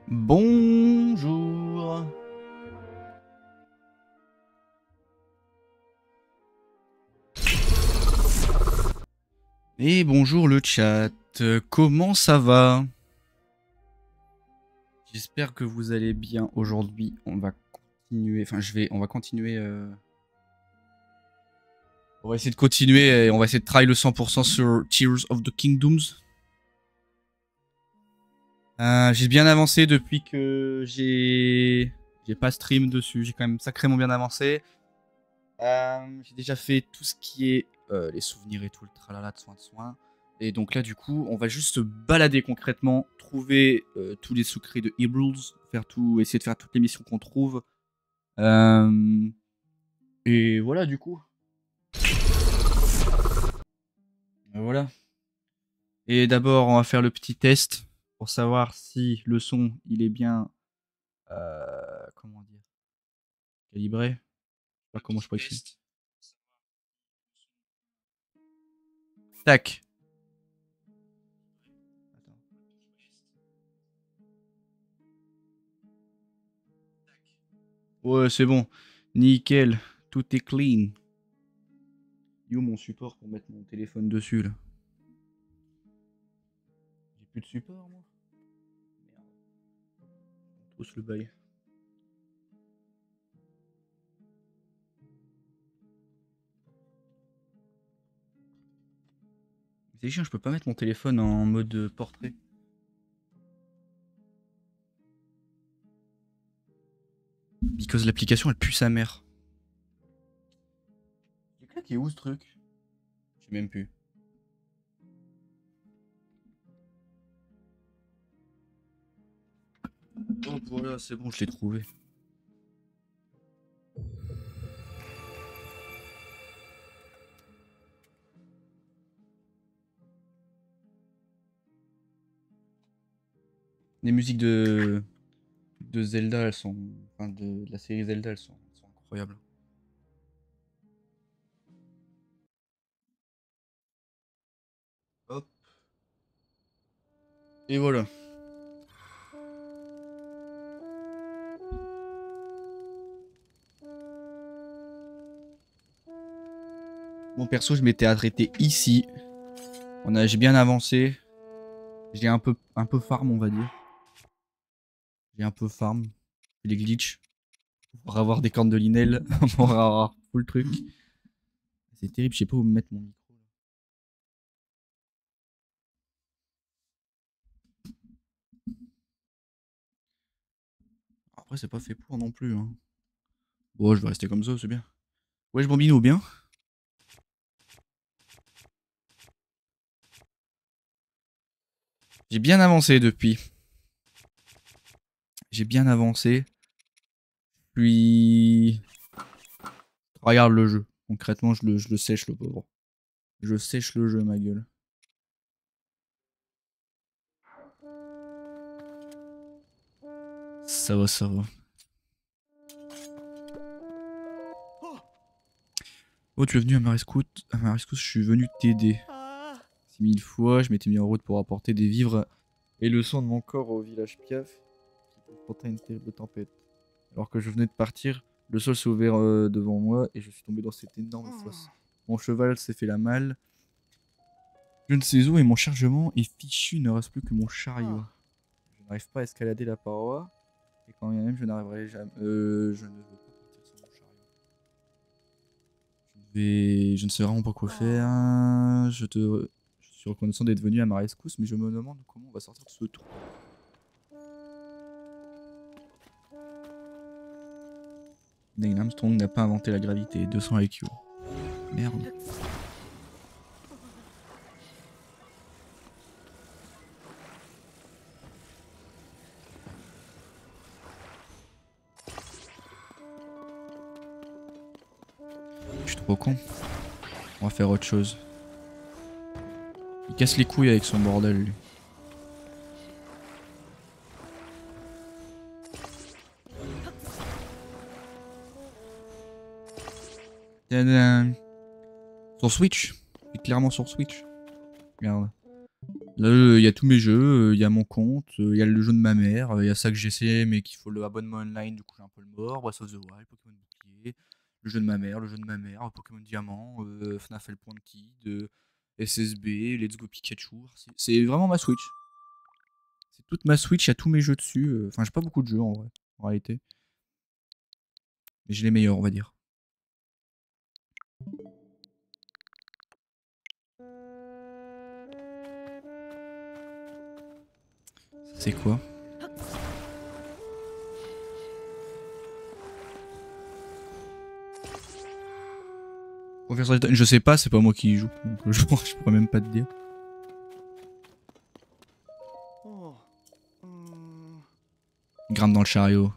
Bonjour. Et bonjour le chat. Comment ça va? J'espère que vous allez bien aujourd'hui. On va continuer. Enfin, on va continuer. On va essayer de continuer et on va essayer de try le 100% sur Tears of the Kingdoms. J'ai bien avancé depuis que j'ai pas stream dessus. J'ai quand même sacrément bien avancé. J'ai déjà fait tout ce qui est les souvenirs et tout le tralala de soins. Et donc là, du coup, on va juste se balader concrètement, trouver tous les secrets de Heroes, essayer de faire toutes les missions qu'on trouve. Et voilà, du coup. Voilà. Et d'abord, on va faire le petit test pour savoir si le son, il est bien, comment dire, calibré. Je sais pas comment je peux écrire. Tac. Ouais, c'est bon. Nickel. Tout est clean. Yo mon support pour mettre mon téléphone dessus là. J'ai plus de support moi. Merde. On trousse le bail. C'est chiant, je peux pas mettre mon téléphone en mode portrait. Because l'application elle pue sa mère. Il est claqué où ce truc? Je sais même plus. Oh voilà, c'est bon, je l'ai trouvé. Les musiques de Zelda, elles sont. Enfin, de la série Zelda, elles sont incroyables. Hop. Et voilà. Mon perso, je m'étais arrêté ici. J'ai bien avancé. J'ai un peu farm, on va dire. J'ai un peu farm. Les glitches. Pour avoir des cornes de Linel. Pour avoir tout le truc. C'est terrible, je sais pas où me mettre mon micro. Après, c'est pas fait pour non plus. Hein. Bon, je vais rester comme ça, c'est bien. Ouais, je bambino bien. J'ai bien avancé depuis. J'ai bien avancé. Puis. Regarde le jeu. Concrètement, je le sèche, le pauvre. Je sèche le jeu, ma gueule. Ça va, ça va. Oh, tu es venu à ma rescousse. Je suis venu t'aider. 6000 fois, je m'étais mis en route pour apporter des vivres et le sang de mon corps au village Piaf, qui confrontait une terrible tempête. Alors que je venais de partir, le sol s'est ouvert devant moi et je suis tombé dans cette énorme fosse. Mon cheval s'est fait la malle. Je ne sais où et mon chargement est fichu, il ne reste plus que mon chariot. Je n'arrive pas à escalader la paroi et quand bien même je n'arriverai jamais. Je ne veux pas partir sans mon chariot. Je ne sais vraiment pas quoi faire. Je suis reconnaissant d'être venu à ma rescousse, mais je me demande comment on va sortir de ce trou. Neil Armstrong n'a pas inventé la gravité. 200 IQ. Merde. Je suis trop con. On va faire autre chose. Il casse les couilles avec son bordel, lui. Tadam. Sur Switch. Il est clairement sur Switch. Regarde. Là, il y a tous mes jeux, il y a mon compte, il y a le jeu de ma mère, il y a ça que j'essaie mais qu'il faut l'abonnement online, du coup j'ai un peu le mort, Breath of the Wild, Pokémon Bouclier, le jeu de ma mère, Pokémon Diamant, FNAF El Pointed, SSB, Let's Go Pikachu. C'est vraiment ma Switch. C'est toute ma Switch, il y a tous mes jeux dessus. Enfin, j'ai pas beaucoup de jeux en vrai, en réalité. Mais j'ai les meilleurs, on va dire. C'est quoi? Je sais pas, c'est pas moi qui y joue. Donc je pourrais même pas te dire. Grimpe dans le chariot.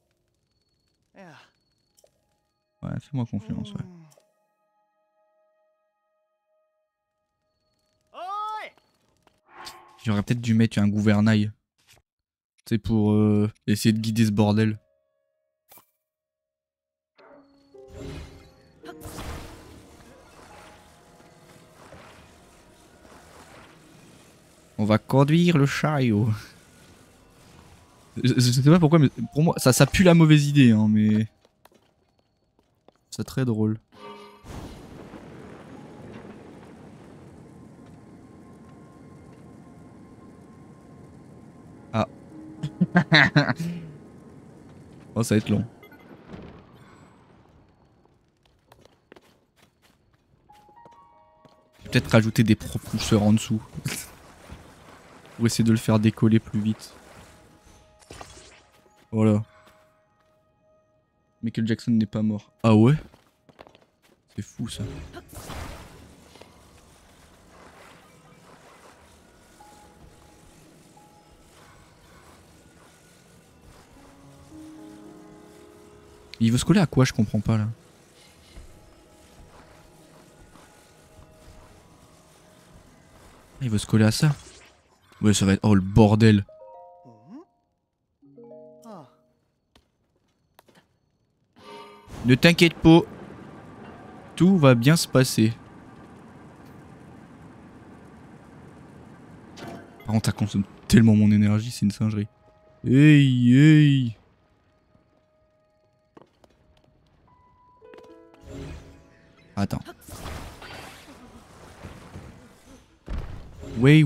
Ouais, fais-moi confiance, ouais. J'aurais peut-être dû mettre un gouvernail. Tu sais, pour essayer de guider ce bordel. On va conduire le chariot. Je sais pas pourquoi, mais pour moi, ça pue la mauvaise idée, hein, mais... C'est très drôle. Ah. Oh, ça va être long. Peut-être rajouter des propulseurs en dessous. Pour essayer de le faire décoller plus vite. Voilà. Michael Jackson n'est pas mort. Ah ouais? C'est fou ça. Il veut se coller à quoi? Je comprends pas là. Il veut se coller à ça. Ouais, ça va être... Oh le bordel. Ne t'inquiète pas. Tout va bien se passer. Par contre, ça consomme tellement mon énergie, c'est une singerie. Hey, hey. Attends. Oui.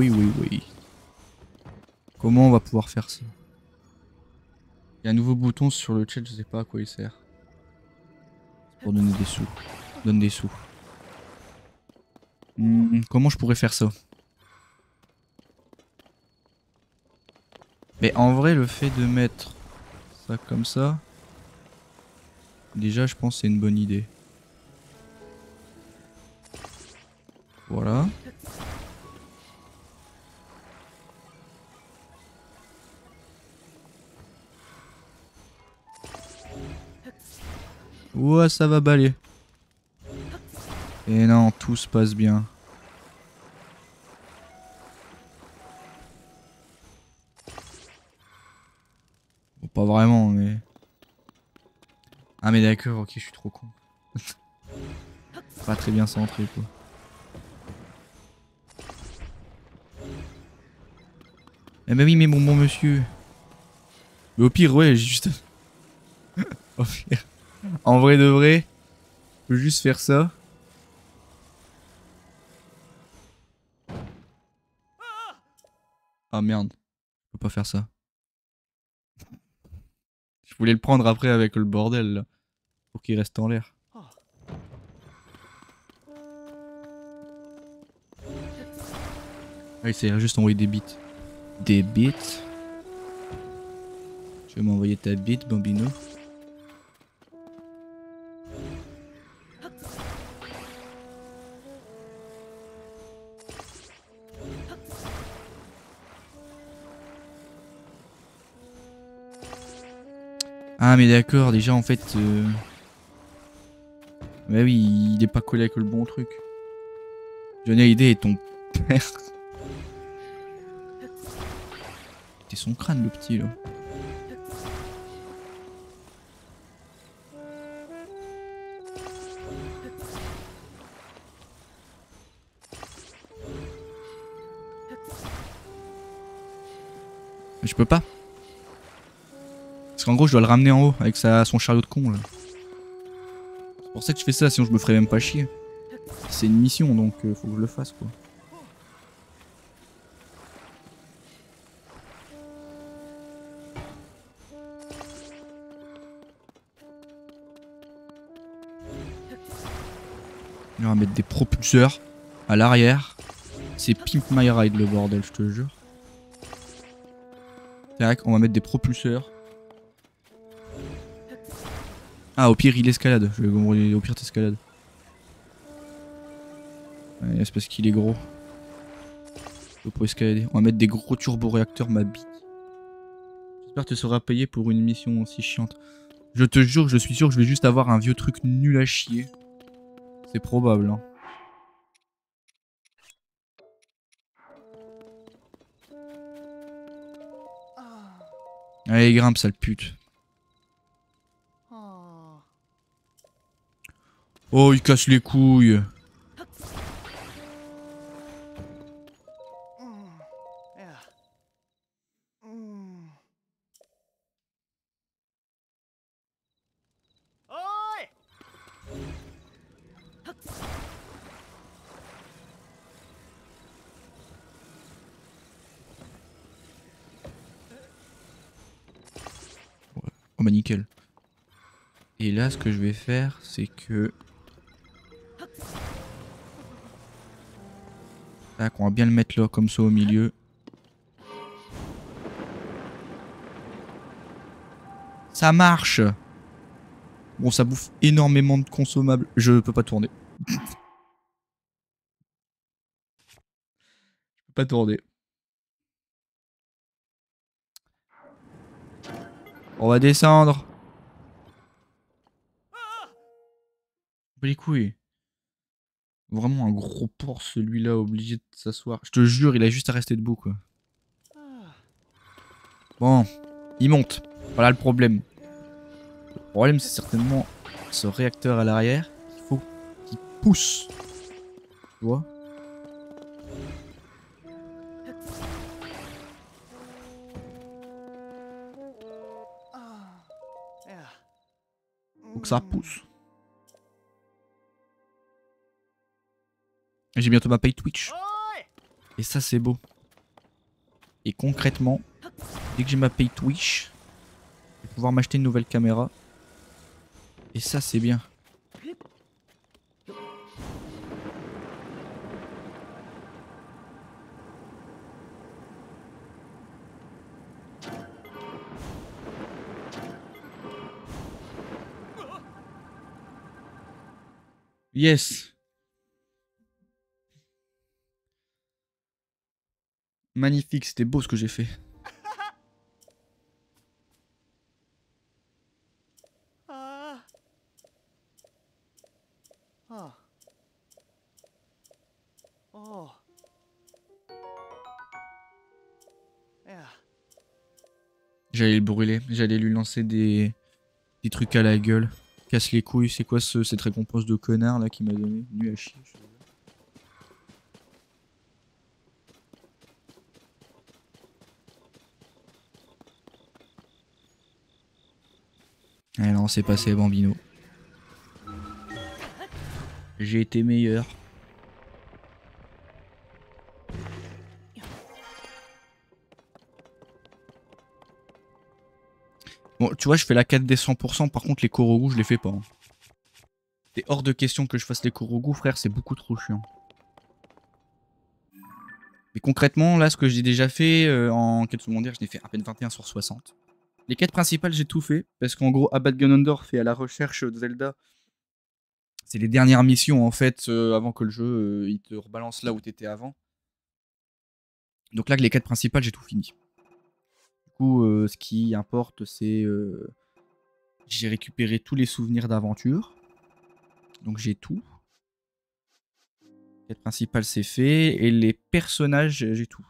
Comment on va pouvoir faire ça? Il y a un nouveau bouton sur le chat, je sais pas à quoi il sert. Pour donner des sous. Donne des sous. Comment je pourrais faire ça? Mais en vrai, le fait de mettre ça comme ça... Déjà, je pense que c'est une bonne idée. Voilà. Ouah, ça va baler. Et non, tout se passe bien. Bon, pas vraiment, mais... Ah mais d'accord, ok, je suis trop con. Pas très bien centré, quoi. Eh bah oui, mais bon monsieur. Mais au pire, ouais, juste... Au pire. En vrai de vrai, je peux juste faire ça. Ah merde, je peux pas faire ça. Je voulais le prendre après avec le bordel là. Pour qu'il reste en l'air. Ah, il s'est juste envoyé des bits. Des bits. Tu veux m'envoyer ta bite, Bambino? Ah mais d'accord, déjà en fait... Bah oui, il est pas collé avec le bon truc. Johnny Hallyday est ton père. T'es son crâne le petit là. Mais je peux pas. Parce qu'en gros je dois le ramener en haut avec son chariot de con là. C'est pour ça que je fais ça, sinon je me ferais même pas chier. C'est une mission donc faut que je le fasse quoi. On va mettre des propulseurs à l'arrière. C'est Pimp My Ride le bordel, je te jure. Tac, on va mettre des propulseurs. Ah, au pire il escalade. Au pire t'escalades. Ouais, c'est parce qu'il est gros. Pour escalader. On va mettre des gros turboréacteurs, ma bite. J'espère que tu seras payé pour une mission aussi chiante. Je te jure, je suis sûr que je vais juste avoir un vieux truc nul à chier. C'est probable, hein. Allez, grimpe, sale pute. Oh, il casse les couilles. Oh bah nickel. Et là ce que je vais faire c'est que... Tac, on va bien le mettre là comme ça au milieu. Ça marche. Bon ça bouffe énormément de consommables. Je peux pas tourner. Je peux pas tourner. On va descendre. Les couilles. Vraiment un gros porc celui-là, obligé de s'asseoir. Je te jure, il a juste à rester debout quoi. Bon, il monte. Voilà le problème. Le problème c'est certainement ce réacteur à l'arrière. Il faut qu'il pousse. Tu vois? Faut que ça pousse. J'ai bientôt ma paye Twitch. Et ça c'est beau. Et concrètement, dès que j'ai ma paye Twitch, je vais pouvoir m'acheter une nouvelle caméra. Et ça c'est bien. Yes. Magnifique, c'était beau ce que j'ai fait. J'allais le brûler, j'allais lui lancer des trucs à la gueule. Casse les couilles, c'est quoi cette récompense de connard là qui m'a donné? Nul à chier. Ah non, c'est passé Bambino. J'ai été meilleur. Bon, tu vois, je fais la 4 des 100%, par contre les Korogu, je les fais pas. Hein. C'est hors de question que je fasse les Korogu, frère, c'est beaucoup trop chiant. Mais concrètement, là, ce que j'ai déjà fait en quête secondaire, je l'ai fait à peine 21 sur 60. Les quêtes principales, j'ai tout fait, parce qu'en gros, Abad Ganondorf fait à la recherche de Zelda. C'est les dernières missions, en fait, avant que le jeu, il te rebalance là où t'étais avant. Donc là, les quêtes principales, j'ai tout fini. Du coup, ce qui importe, c'est... j'ai récupéré tous les souvenirs d'aventure. Donc j'ai tout. La quête principale, c'est fait. Et les personnages, j'ai tout.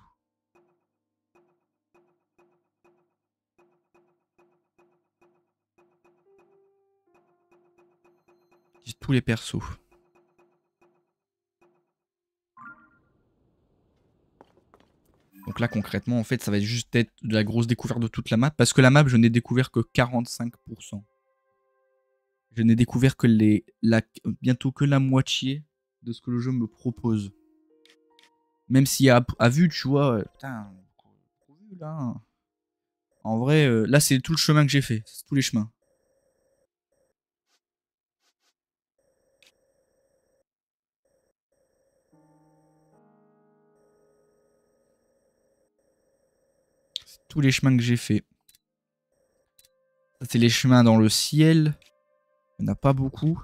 J'ai tous les persos. Donc Donc là, concrètement, en fait, ça va juste être de la grosse découverte de toute la map. Parce que la map, je n'ai découvert que 45%. Je n'ai découvert que bientôt que la moitié de ce que le jeu me propose. Même si à vue, tu vois, putain, là. En vrai, là, c'est tout le chemin que j'ai fait. C'est tous les chemins. C'est tous les chemins que j'ai fait. Ça, c'est les chemins dans le ciel. Il n'y en a pas beaucoup.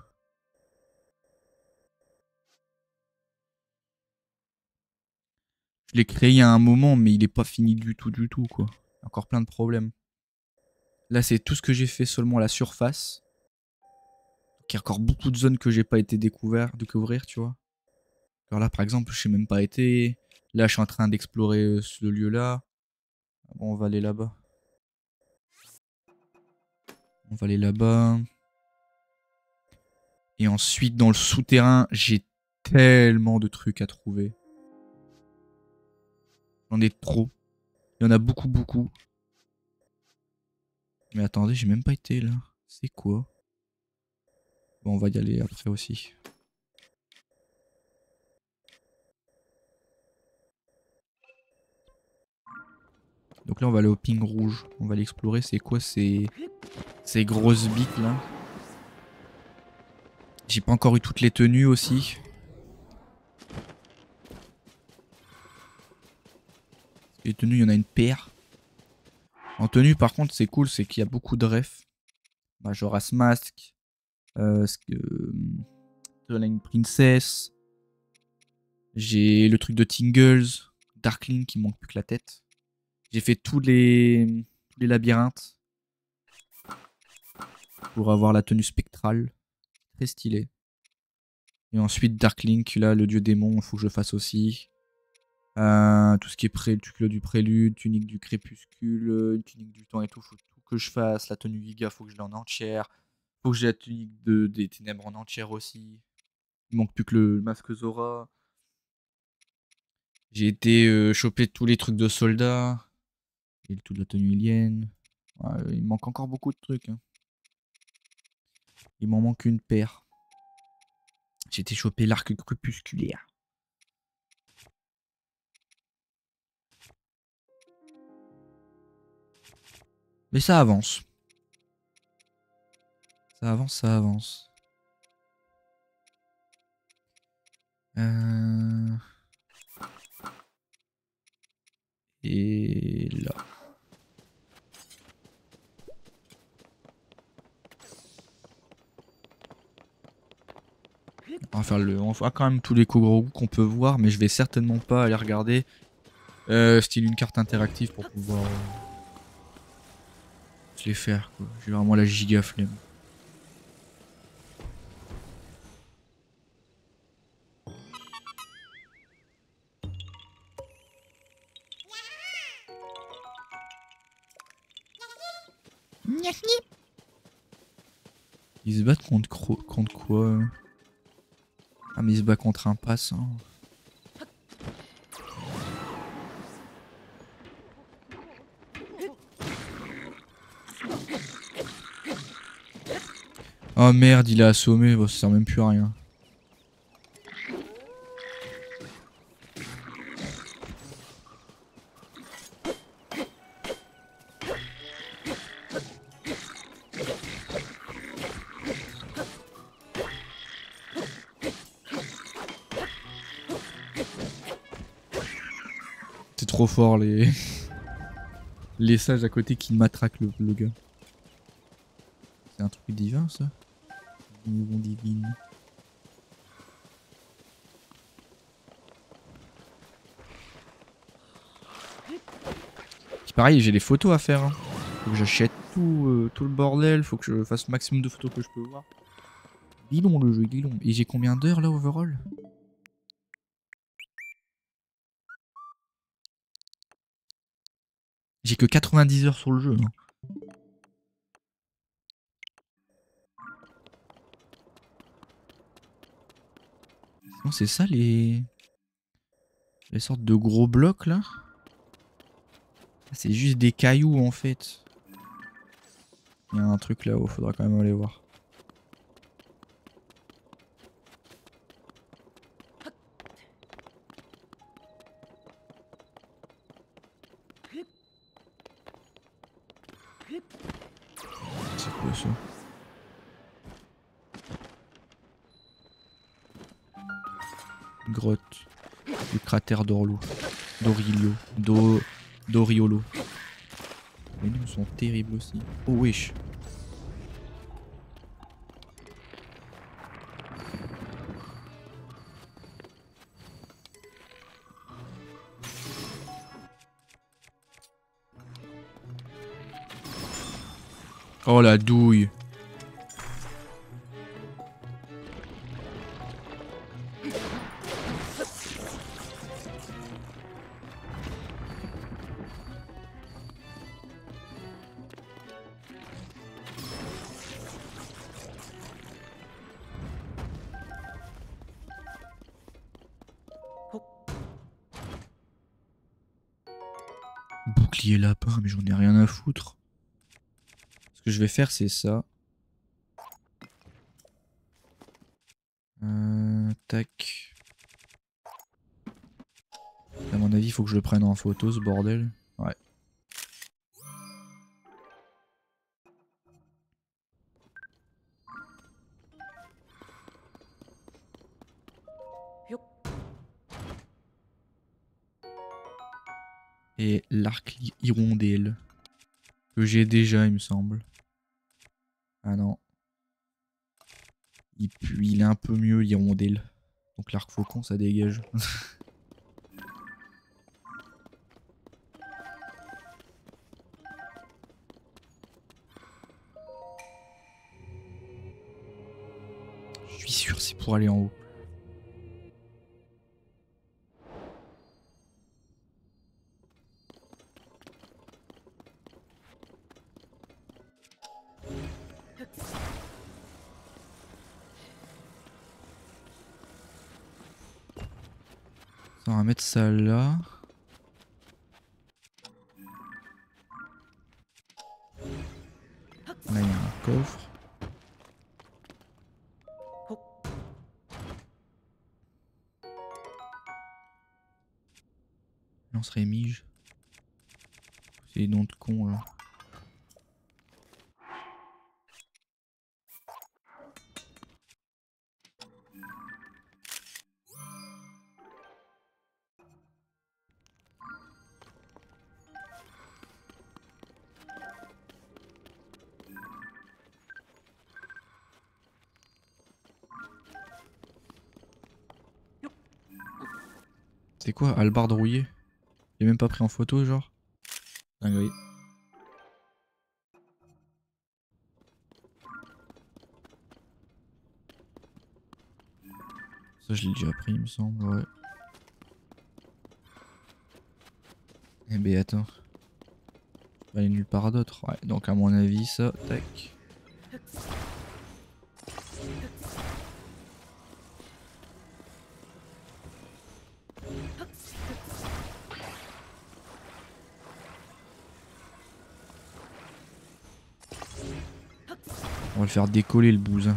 Je l'ai créé à un moment, mais il est pas fini du tout, quoi. Encore plein de problèmes. Là, c'est tout ce que j'ai fait seulement à la surface. Il y a encore beaucoup de zones que j'ai pas été découvrir, tu vois. Alors là, par exemple, je sais même pas été. Là, je suis en train d'explorer ce lieu-là. Bon, on va aller là-bas. On va aller là-bas. Et ensuite, dans le souterrain, j'ai tellement de trucs à trouver. J'en ai trop. Il y en a beaucoup, beaucoup. Mais attendez, j'ai même pas été là. C'est quoi? Bon, on va y aller après aussi. Donc là, on va aller au ping rouge. On va l'explorer. C'est quoi ces grosses bites là? J'ai pas encore eu toutes les tenues aussi. Les tenues, il y en a une paire. En tenue, par contre, c'est cool, c'est qu'il y a beaucoup de refs. Majora's Mask, Twilight Princess. J'ai le truc de Tingles, Darkling qui me manque plus que la tête. J'ai fait tous les labyrinthes pour avoir la tenue spectrale. Très stylé. Et ensuite, Darklink, là, le dieu démon, il faut que je le fasse aussi. Tout ce qui est tuque du prélude, tunique du crépuscule, tunique du temps et tout, faut tout que je fasse. La tenue Giga, faut que je l'ai en entière. Faut que j'ai la tunique des ténèbres en entière aussi. Il manque plus que le masque Zora. J'ai été choper tous les trucs de soldats. Et toute la tenue Ilienne. Ouais, il me manque encore beaucoup de trucs. Hein. Il m'en manque une paire. J'ai été choper l'arc crépusculaire. Mais ça avance. Ça avance, ça avance. Et là. On va quand même tous les Kogoro qu'on peut voir, mais je vais certainement pas aller regarder style une carte interactive pour pouvoir se les faire. J'ai vraiment la giga flemme. Ils se battent contre quoi Ah mais ils se battent contre un passant. Oh merde, il a assommé, bon, ça sert même plus à rien. C'est trop fort les les sages à côté qui matraquent le gars. C'est un truc divin ça. Une divine. C'est pareil, j'ai des photos à faire. Hein. Faut que j'achète tout le bordel, faut que je fasse le maximum de photos que je peux voir. Il est long le jeu, il est long. Et j'ai combien d'heures là overall? J'ai que 90 heures sur le jeu. Hein. Non, c'est ça les sortes de gros blocs là. C'est juste des cailloux en fait. Il y a un truc là-haut, faudra quand même aller voir. C'est quoi ça? Une grotte. Du cratère d'Orlo. Dorilio. Doriolo. Les noms sont terribles aussi. Oh wesh. Oh la douille. Bouclier lapin, mais j'en ai rien à foutre. Ce que je vais faire, c'est ça. Tac. À mon avis, il faut que je le prenne en photo, ce bordel. Ouais. Et l'arc hirondelle. Que j'ai déjà, il me semble. Ah non. Il est un peu mieux, hirondelle. Donc l'arc faucon, ça dégage. Je suis sûr, c'est pour aller en haut. On va mettre ça là. Là, il y a un coffre. Lance-rémige. C'est des noms de cons là. C'est quoi, hallebarde rouillée? J'ai même pas pris en photo, genre. Dinguerie. Ça, je l'ai déjà pris, il me semble, ouais. Eh ben attends. Je vais aller nulle part d'autre. Ouais, donc à mon avis, ça, tac. On va le faire décoller le bousin.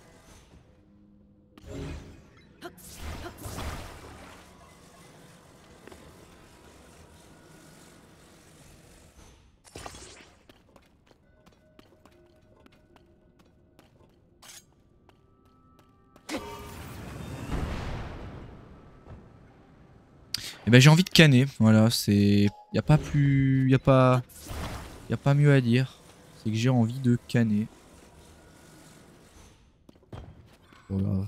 Et ben j'ai envie de canner, voilà, c'est... Y a pas plus... Y a pas mieux à dire. C'est que j'ai envie de canner. Voilà.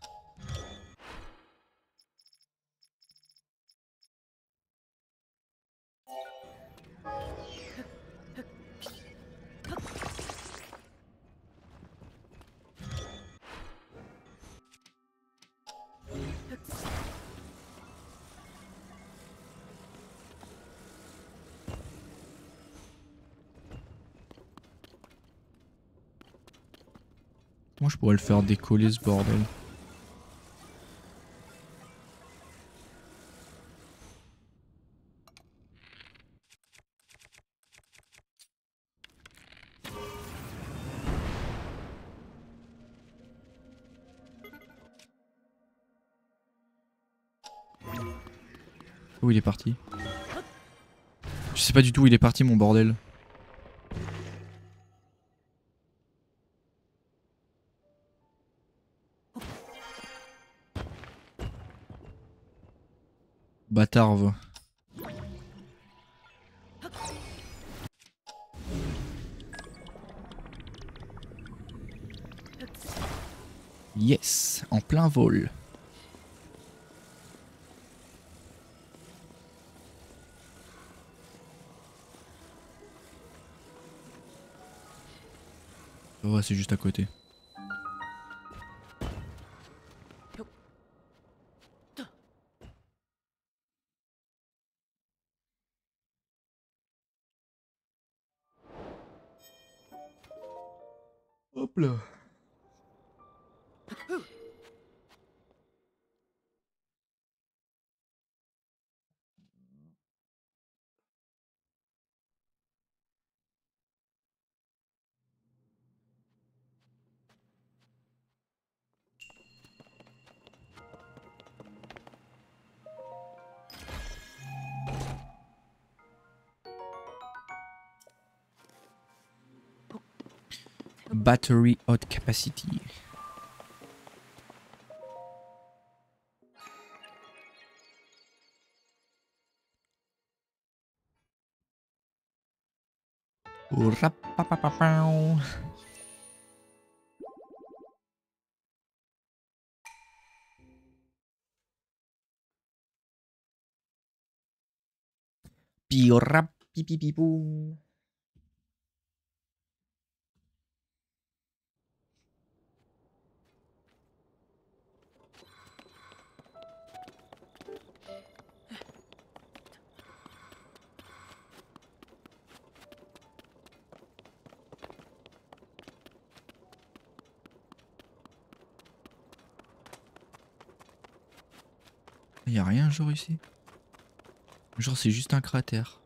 Moi je pourrais le faire décoller ce bordel. Où il est parti? Je sais pas du tout où il est parti mon bordel. Bâtard. Yes, en plein vol. Oh, c'est juste à côté. Hop là. Battery hot capacity. Pirap pipi boum. Y'a rien genre ici? Genre c'est juste un cratère.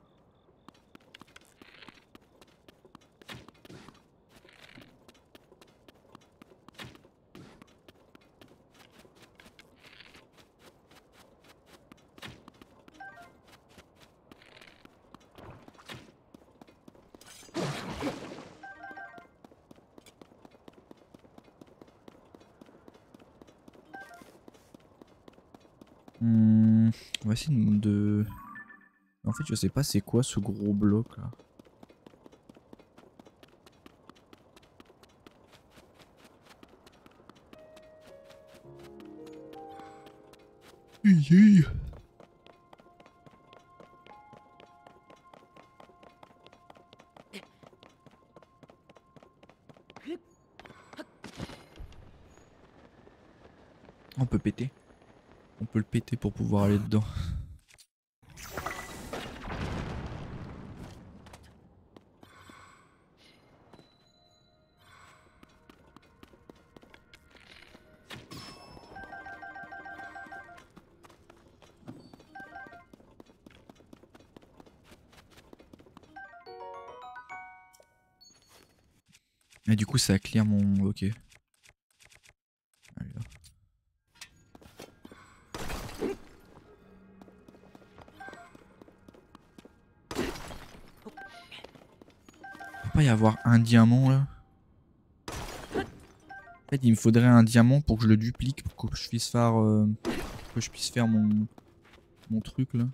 On va essayer de... En fait je sais pas c'est quoi ce gros bloc là. On peut péter. On peut le péter pour pouvoir aller dedans. Et du coup ça clear mon... Ok. Allez, là. Peut pas y avoir un diamant là? En fait il me faudrait un diamant pour que je le duplique pour que je puisse faire... que je puisse faire mon truc là.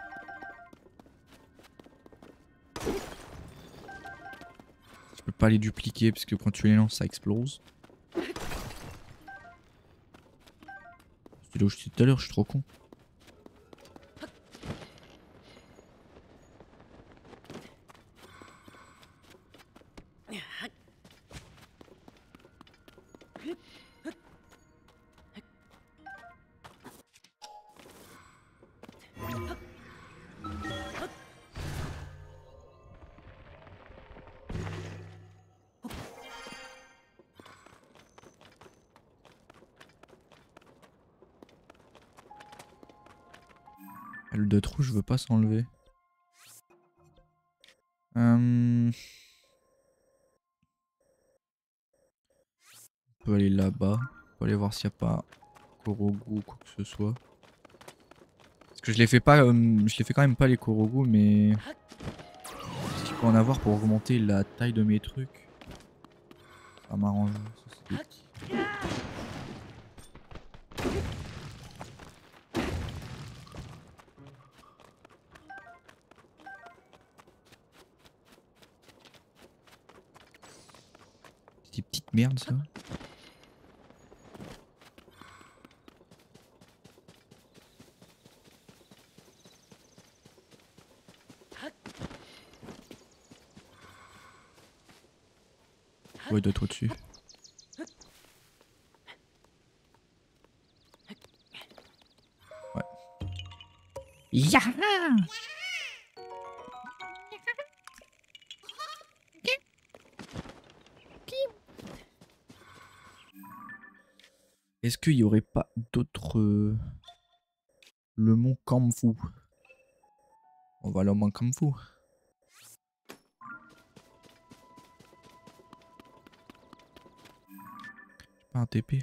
Je peux pas les dupliquer parce que quand tu les lances ça explose. C'était là où j'étais tout à l'heure, je suis trop con. Le de trou je veux pas s'enlever. On peut aller là-bas. On peut aller voir s'il n'y a pas Korogu ou quoi que ce soit. Que je les fais pas, je les fais quand même pas les Korogu, mais si je peux en avoir pour augmenter la taille de mes trucs, ça m'arrange. Ça, c'est des des petites merdes, ça. Ouais, il doit être au-dessus. Ouais. Ya! Est-ce qu'il y aurait pas d'autres... Le mont Kamfu. On va aller au mont Kamfu. Pas un TP.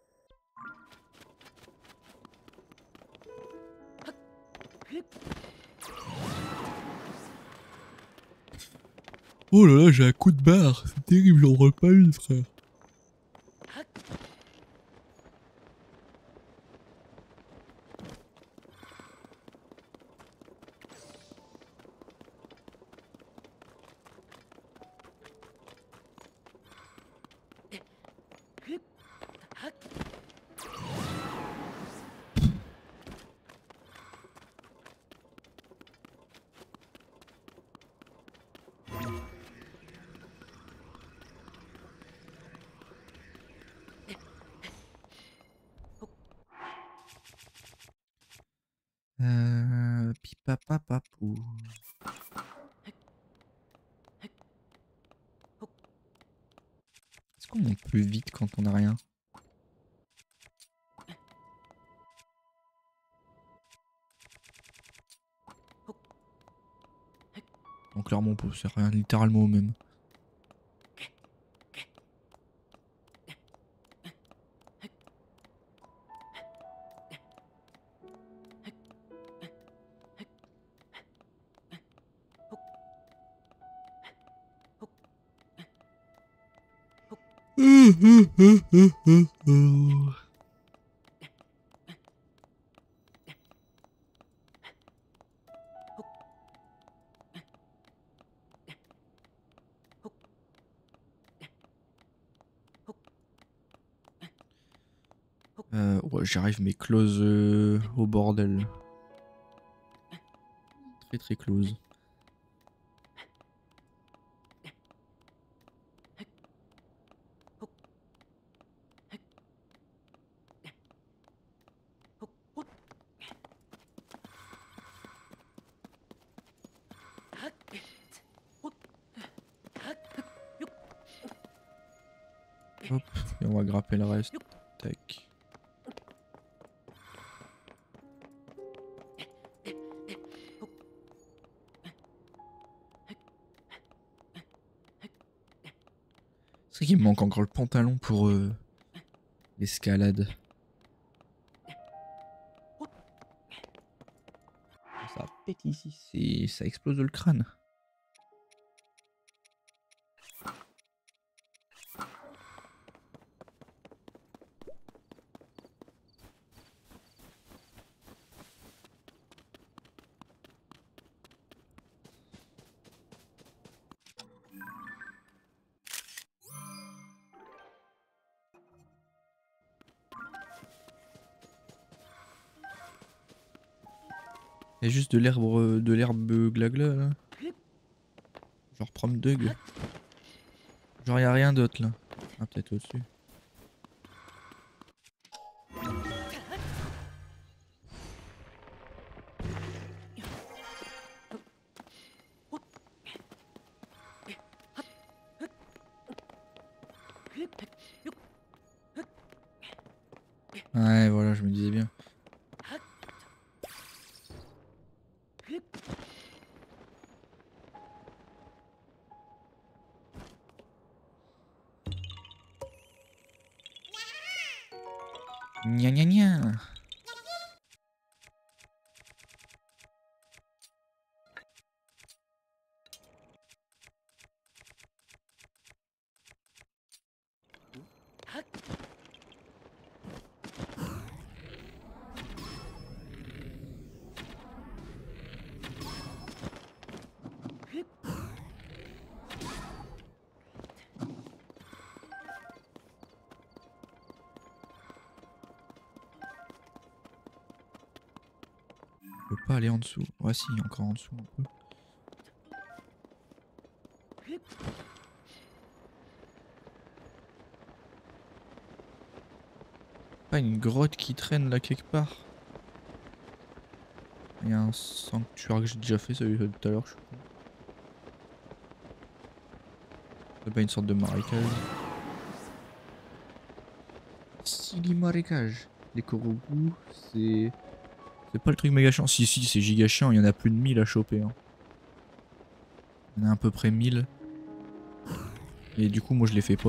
Oh là là, j'ai un coup de barre. C'est terrible, j'en rôle pas une, frère. Pipapapapou. Est-ce qu'on monte plus vite quand on a rien? Donc clairement on peut faire rien, littéralement au même. Ouais, j'arrive mais close au bordel. Très très close. Hop, et on va grapper le reste. Tac. C'est vrai qu'il me manque encore le pantalon pour l'escalade. Ça pète ici, ça explose le crâne. Il y a juste de l'herbe glagla là. Genre prom dug. Genre y a rien d'autre là. Ah peut-être au-dessus. Ouais voilà, je me disais bien. Gna gna gna. pas aller en dessous. Ouais, si, encore en dessous un peu. Pas une grotte qui traîne là quelque part. Il y a un sanctuaire que j'ai déjà fait, ça tout à l'heure, je crois. C'est pas une sorte de marécage. Si, les marécages. Les Korogu, c'est. C'est pas le truc méga chiant. Si, c'est giga chiant, il y en a plus de 1000 à choper. Hein. Il y en a à peu près 1000. Et du coup, moi je les fais pas.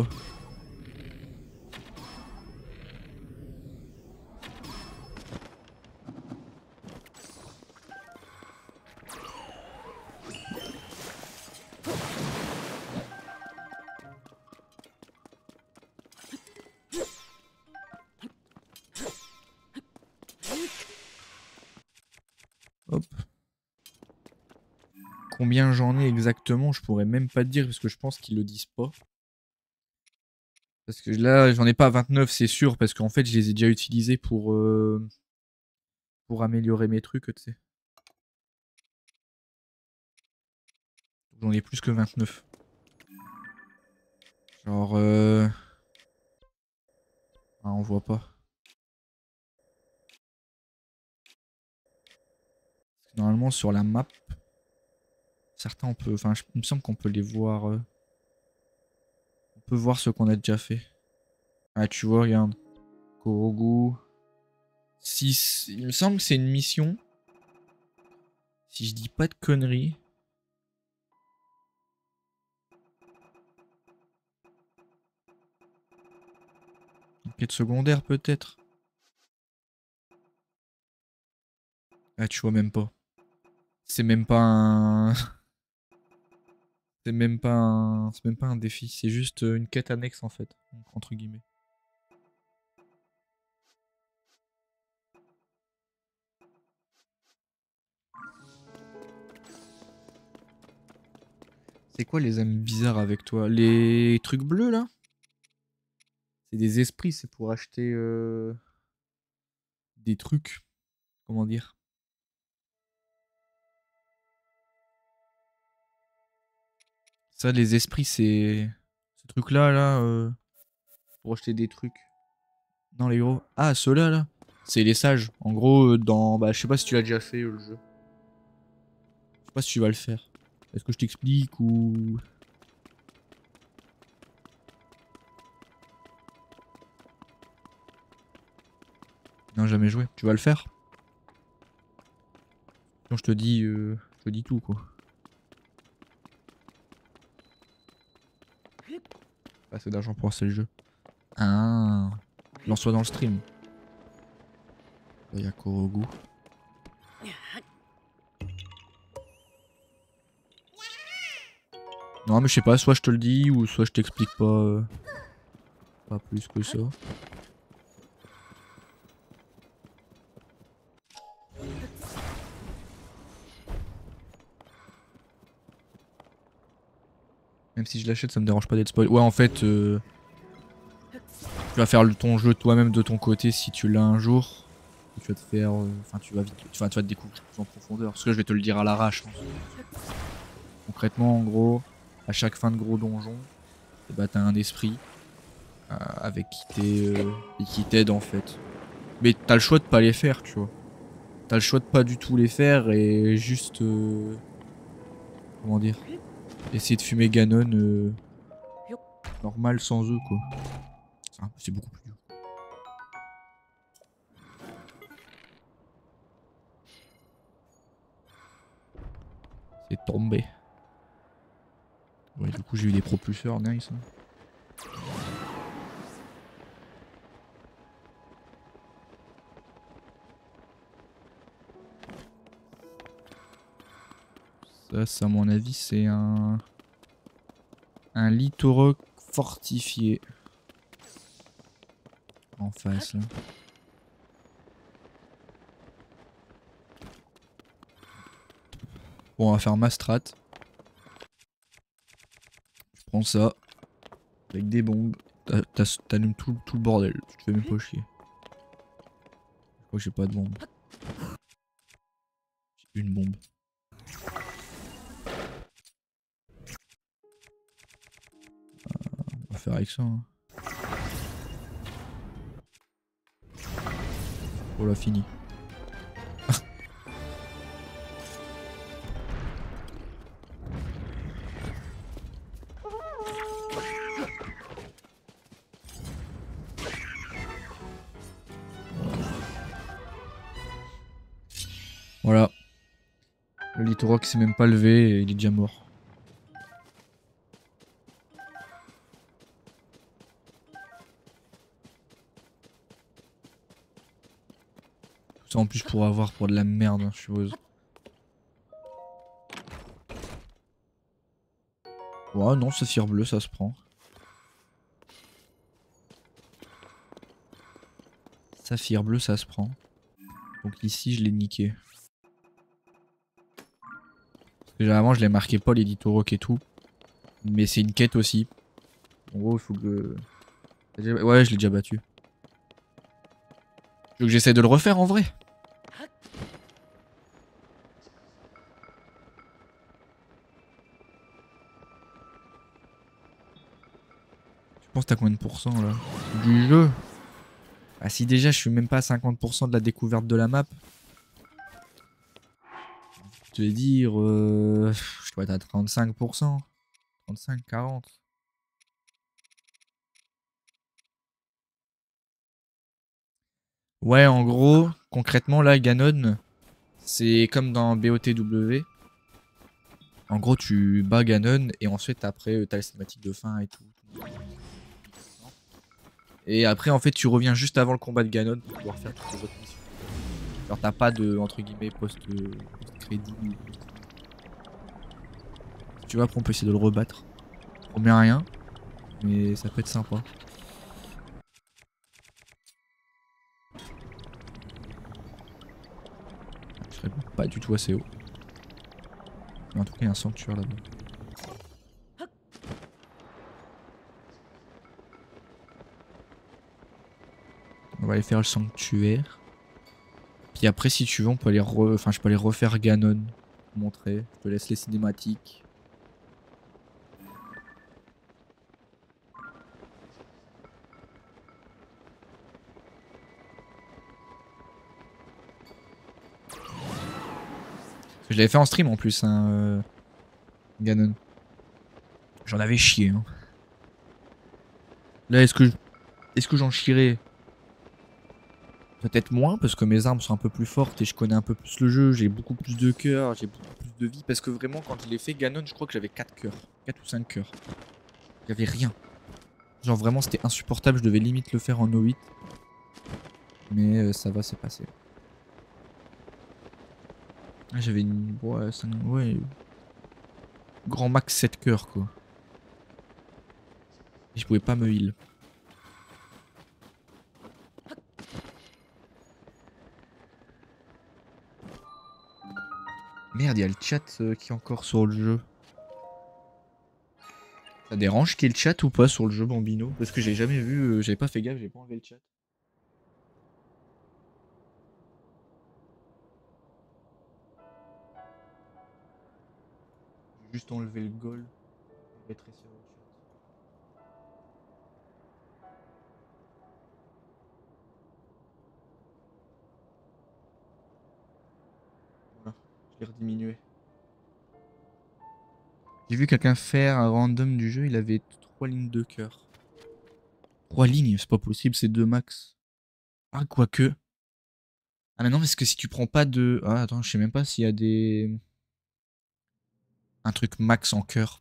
Hop. Combien j'en ai exactement, je pourrais même pas te dire parce que je pense qu'ils le disent pas. Parce que là, j'en ai pas 29, c'est sûr, parce qu'en fait, je les ai déjà utilisés pour améliorer mes trucs, tu sais. J'en ai plus que 29. Genre, ah, on voit pas. Normalement, sur la map, certains on peut, enfin, il me semble qu'on peut les voir. On peut voir ce qu'on a déjà fait. Ah, tu vois, regarde. Korogu. 6. Il me semble que c'est une mission. Si je dis pas de conneries. Une quête secondaire peut-être. Ah, tu vois même pas. C'est même pas un. C'est même pas un défi. C'est juste une quête annexe en fait. Entre guillemets. C'est quoi les âmes bizarres avec toi? Les trucs bleus là? C'est des esprits, c'est pour acheter des trucs. Comment dire? Ça, les esprits, c'est. Ce truc là, pour acheter des trucs. Non, les gros. Ah, ceux-là, là. C'est les sages. En gros, dans. Bah, je sais pas si tu l'as déjà fait, le jeu. Je sais pas si tu vas le faire. Est-ce que je t'explique ou. Non, jamais joué. Tu vas le faire? Sinon, je te dis tout, quoi. Pas assez d'argent pour acheter le jeu. Ah. Lance-toi dans le stream. Là, y a Korogu. Non, mais je sais pas, soit je te le dis, ou soit je t'explique pas. Pas plus que ça. Même si je l'achète, ça me dérange pas d'être spoil. Ouais, en fait, tu vas faire ton jeu toi-même de ton côté si tu l'as un jour. Tu vas te faire. Enfin, tu vas vite. Enfin, tu vas te découvrir plus en profondeur. Parce que je vais te le dire à l'arrache. Hein. Concrètement, en gros, à chaque fin de gros donjon, et bah, t'as un esprit avec qui t'es. Et qui t'aide en fait. Mais t'as le choix de pas les faire, tu vois. T'as le choix de pas du tout les faire et juste. Comment dire? Essayer de fumer Ganon normal sans eux, quoi. C'est beaucoup plus dur. C'est tombé. Ouais, du coup, j'ai eu des propulseurs, nice. Hein. Ça, à mon avis, c'est un lithoroc fortifié. En face, là. Bon, on va faire ma strat. Je prends ça. Avec des bombes. T'allumes tout le bordel. Tu te fais même pas chier. Je crois que j'ai pas de bombes. Une bombe. On va faire avec ça. Hein. Oh là, fini. Voilà. Le Litorok s'est même pas levé et il est déjà mort. Tout ça en plus pour avoir pour de la merde, hein, je suppose. Ouais, non, saphir bleu, ça se prend. Saphir bleu, ça se prend. Donc ici, je l'ai niqué. Généralement, je l'ai marqué pas les Litorok et tout. Mais c'est une quête aussi. En gros, il faut que... Ouais, je l'ai déjà battu. Tu veux que j'essaie de le refaire en vrai? Tu penses que t'as combien de pourcents là? Du jeu? Ah si déjà je suis même pas à 50% de la découverte de la map. Je vais dire... je dois être à 35%. 35, 40. Ouais, en gros, concrètement là, Ganon, c'est comme dans BOTW. En gros, tu bats Ganon et ensuite après t'as la cinématique de fin et tout. Et après en fait tu reviens juste avant le combat de Ganon pour pouvoir faire toutes les autres missions. Alors t'as pas de entre guillemets post-crédit. Tu vois, après on peut essayer de le rebattre. Je promets rien, mais ça peut être sympa. Je serais pas du tout assez haut. Mais en tout cas il y a un sanctuaire là-bas. On va aller faire le sanctuaire. Puis après si tu veux on peut aller enfin je peux aller refaire Ganon. Pour montrer. Je te laisse les cinématiques. Je l'avais fait en stream en plus hein, Ganon. J'en avais chié hein. Là est-ce que j'en chierais? Peut-être moins parce que mes armes sont un peu plus fortes et je connais un peu plus le jeu, j'ai beaucoup plus de cœur, j'ai beaucoup plus de vie parce que vraiment quand je l'ai fait Ganon je crois que j'avais 4 cœurs, 4 ou 5 cœurs. J'avais rien. Genre vraiment c'était insupportable, je devais limite le faire en O8. Mais ça va, c'est passé. J'avais une... Ouais, grand max 7 cœurs quoi. Et je pouvais pas me heal. Merde, il y a le chat qui est encore sur le jeu. Ça dérange qu'il y ait le chat ou pas sur le jeu Bambino? Parce que j'ai jamais vu, j'avais pas fait gaffe, j'ai pas enlevé le chat. J'ai juste enlevé le goal et rétrécir le chat. Voilà, je l'ai rediminué. J'ai vu quelqu'un faire un random du jeu, il avait 3 lignes de cœur. 3 lignes, c'est pas possible, c'est 2 max. Ah, quoique. Ah, mais non, parce que si tu prends pas de. Ah, attends, je sais même pas s'il y a des. Un truc max en cœur.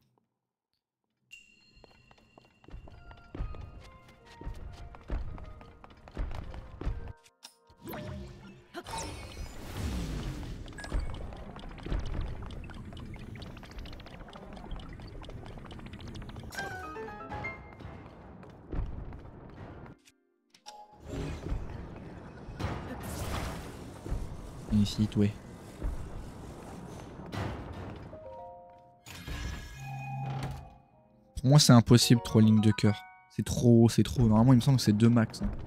Ici, ouais. Pour moi, c'est impossible, 3 lignes de cœur. C'est trop, c'est trop. Normalement, il me semble que c'est 2 max. Hein.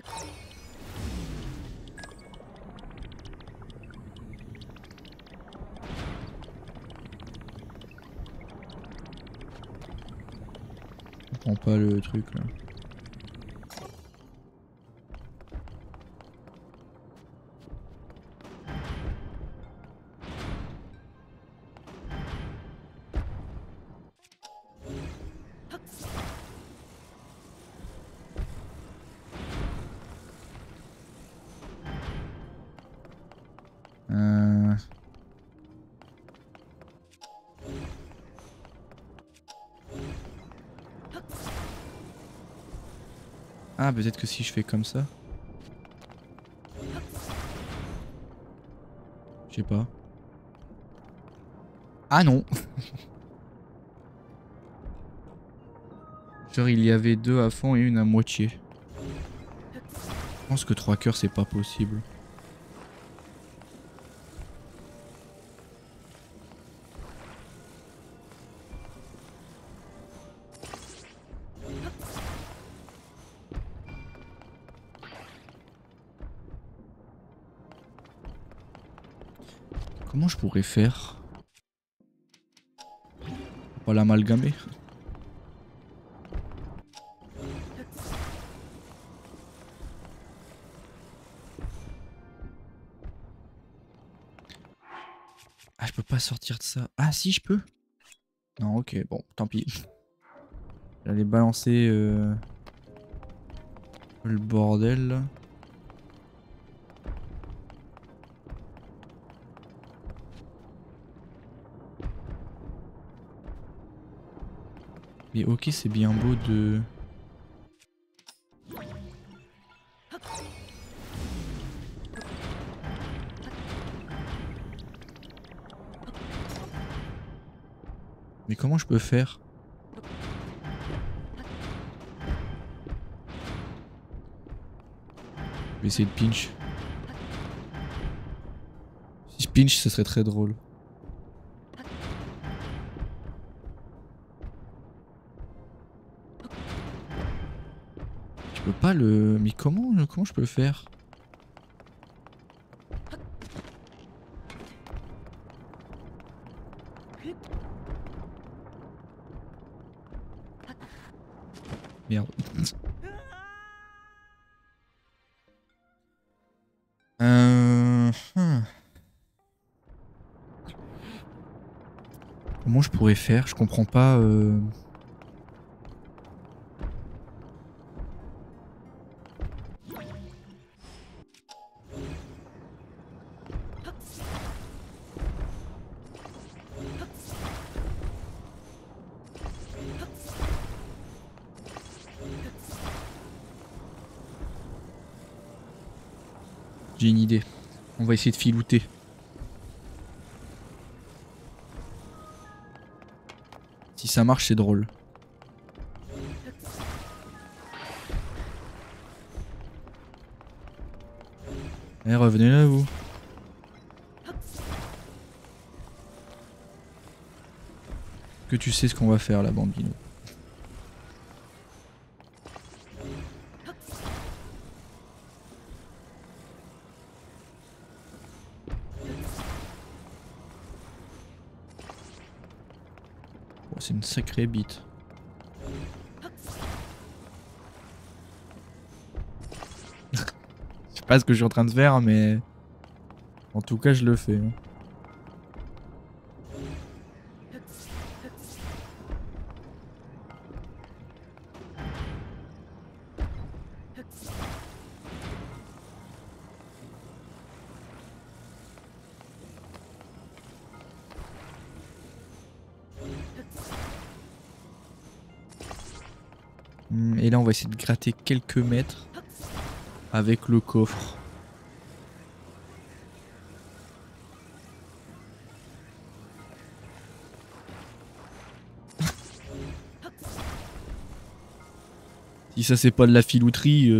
Je comprends pas le truc là. Ah, peut-être que si je fais comme ça. Je sais pas. Ah non. Genre il y avait 2 à fond et une à moitié. Je pense que 3 cœurs c'est pas possible. Comment je pourrais faire? Faut pas l'amalgamer. Ah, je peux pas sortir de ça. Ah si, je peux. Non, ok, bon, tant pis. J'allais balancer le bordel là. Mais ok, c'est bien beau de... Mais comment je peux faire? Je vais essayer de pinch. Si je pinch, ce serait très drôle. Je peux pas le... Mais comment je peux faire? Merde. Comment je pourrais faire? Je comprends pas. J'ai une idée. On va essayer de filouter. Si ça marche, c'est drôle. Eh, revenez là, vous. Que tu sais ce qu'on va faire là, Bambino. Oh, c'est une sacrée bite. Je sais pas ce que je suis en train de faire, mais... En tout cas, je le fais. Hein. Et là, on va essayer de gratter quelques mètres avec le coffre. Si ça, c'est pas de la filouterie...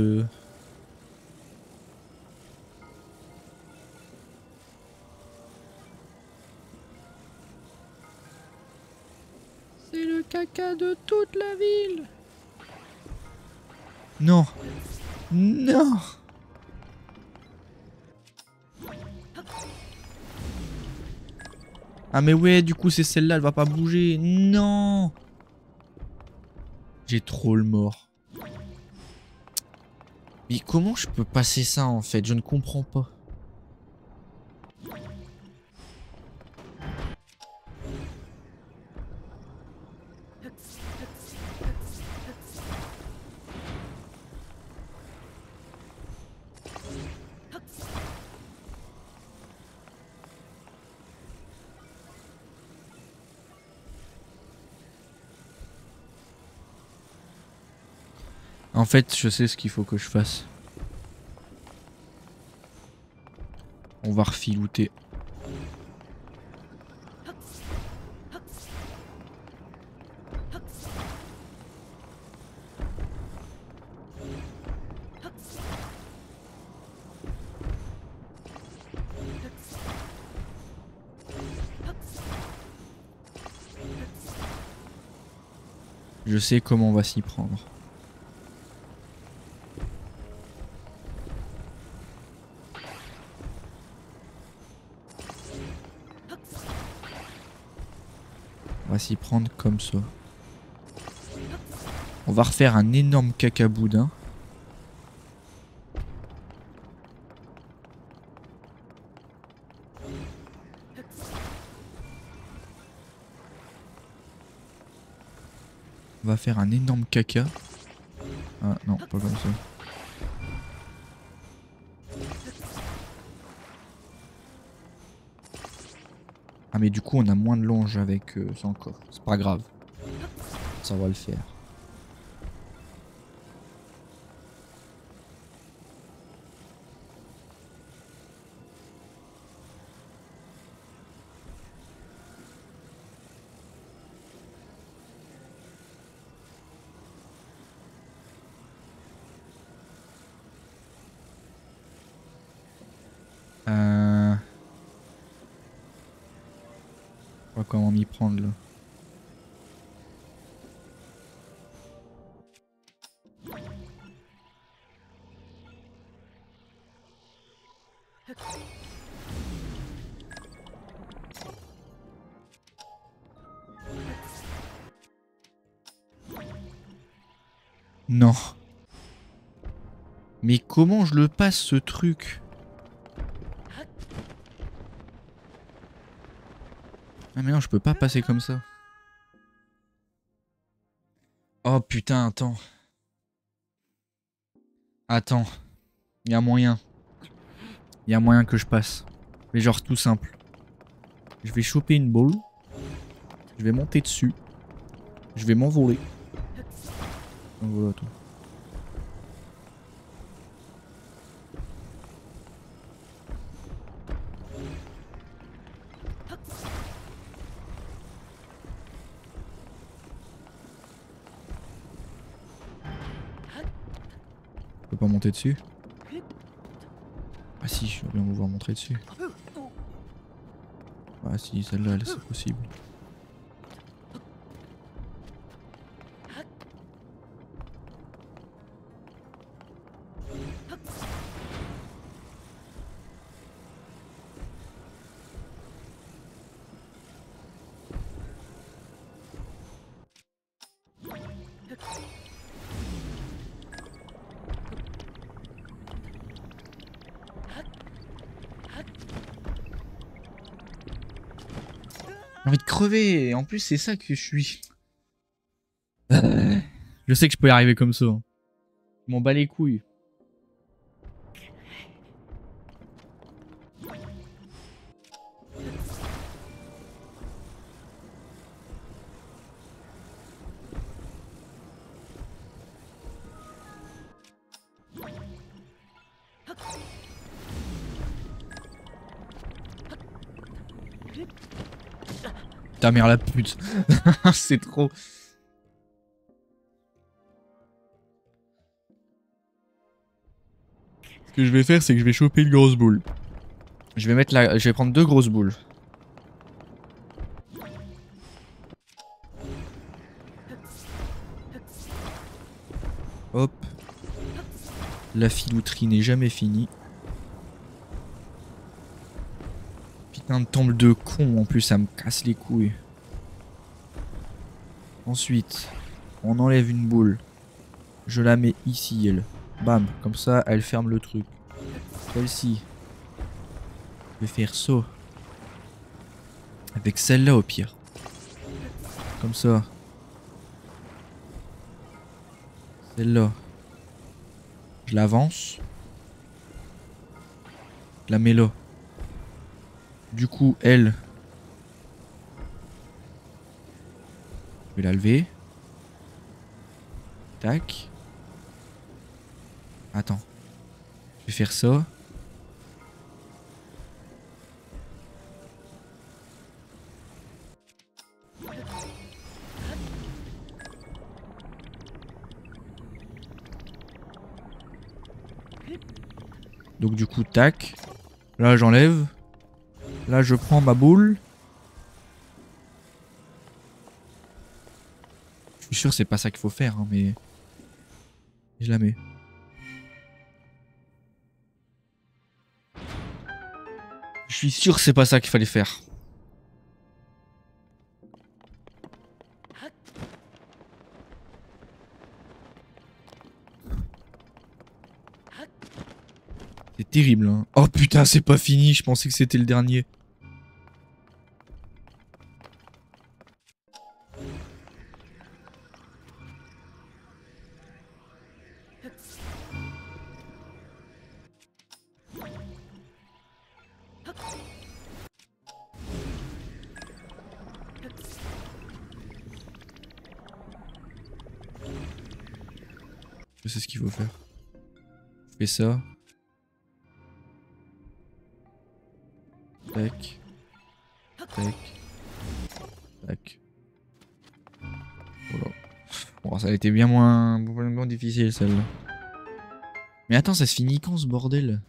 C'est le caca de toute la ville. Non. Non. Ah mais ouais, du coup c'est celle-là, elle va pas bouger. Non. J'ai trop le mort. Mais comment je peux passer ça en fait? Je ne comprends pas. En fait, je sais ce qu'il faut que je fasse. On va refilouter. Je sais comment on va s'y prendre. On va s'y prendre comme ça. On va refaire un énorme cacaboudin. On va faire un énorme caca. Ah non, pas comme ça. Ah mais du coup on a moins de longe avec ça encore. C'est pas grave. Ça va le faire. Je sais pas comment m'y prendre là. Non. Mais comment je le passe ce truc? Ah mais non, je peux pas passer comme ça. Oh putain, attends. Attends. Il y a moyen. Il y a moyen que je passe. Mais genre tout simple. Je vais choper une boule. Je vais monter dessus. Je vais m'envoler. Voilà tout. Je peux pas monter dessus? Ah si, je vais bien pouvoir montrer dessus. Ah si, celle-là, c'est possible. J'ai envie de crever, en plus c'est ça que je suis. Je sais que je peux y arriver comme ça. Je m'en bats les couilles. Ta mère la pute. C'est trop. Ce que je vais faire, c'est que je vais choper une grosse boule. Je vais mettre la... Je vais prendre deux grosses boules. Hop. La filouterie n'est jamais finie. Putain de temple de con en plus, ça me casse les couilles. Ensuite, on enlève une boule. Je la mets ici, elle. Bam, comme ça, elle ferme le truc. Celle-ci. Je vais faire ça. Avec celle-là au pire. Comme ça. Celle-là. Je l'avance. Je la mets là. Du coup, elle. Je vais la lever. Tac. Attends. Je vais faire ça. Donc du coup, tac. Là, j'enlève. Là, je prends ma boule. Je suis sûr que c'est pas ça qu'il faut faire, hein, mais... Je la mets. Je suis sûr que c'est pas ça qu'il fallait faire. C'est terrible, hein. Oh putain, c'est pas fini. Je pensais que c'était le dernier. Je sais ce qu'il faut faire. Je fais ça. Tac. Tac. Tac. Voilà. Bon, ça a été bien moins difficile celle-là. Mais attends, ça se finit quand ce bordel?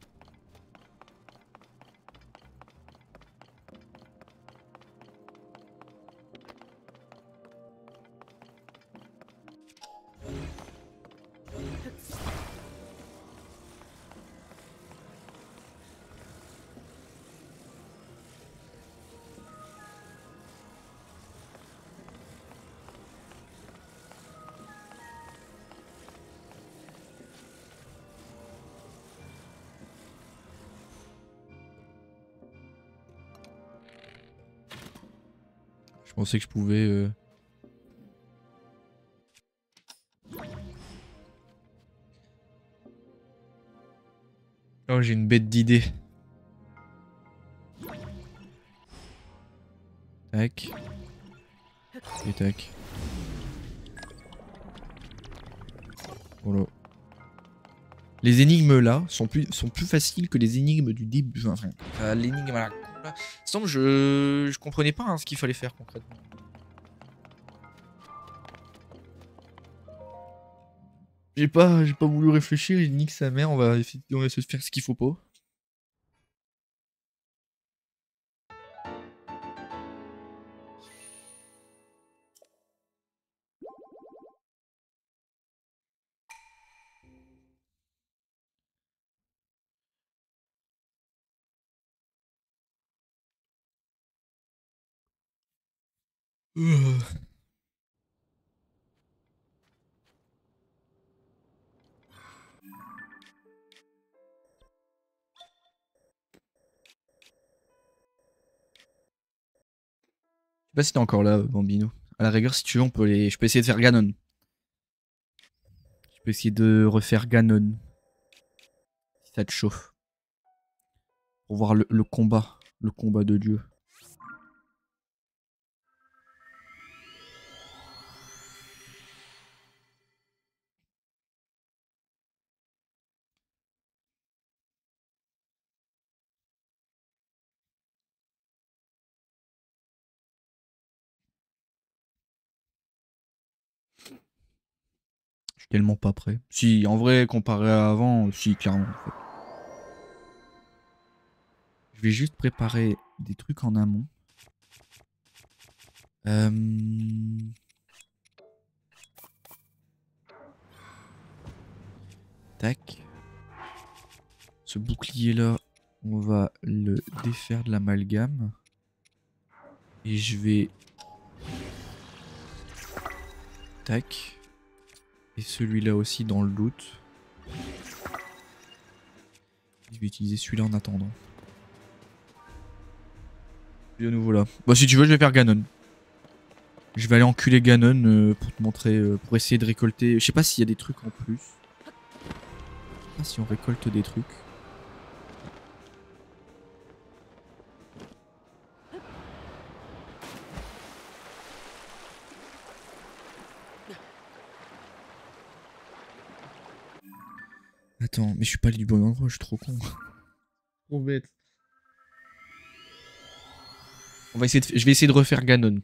Je pensais que je pouvais... Oh, j'ai une bête d'idée. Tac. Et tac. Voilà. Les énigmes là sont plus faciles que les énigmes du début. Enfin, l'énigme à la con là. Semble je comprenais pas hein, ce qu'il fallait faire concrètement. J'ai pas voulu réfléchir, j'ai nique sa mère, on va essayer de faire ce qu'il faut pas. Je sais pas si t'es encore là, Bambino. À la rigueur, si tu veux, je peux essayer de faire Ganon. Je peux essayer de refaire Ganon. Si ça te chauffe. Pour voir le combat. Le combat de Dieu. Je suis tellement pas prêt. Si, en vrai, comparé à avant, si, clairement. En fait. Je vais juste préparer des trucs en amont. Tac. Ce bouclier là, on va le défaire de l'amalgame. Et je vais... Tac. Et celui-là aussi dans le doute. Je vais utiliser celui-là en attendant. Et de nouveau là. Bah si tu veux je vais faire Ganon. Je vais aller enculer Ganon pour te montrer, pour essayer de récolter... Je sais pas s'il y a des trucs en plus. Je sais pas si on récolte des trucs. Attends, mais je suis pas allé du bon endroit, je suis trop con. Trop bête. On va essayer de... Je vais essayer de refaire Ganon.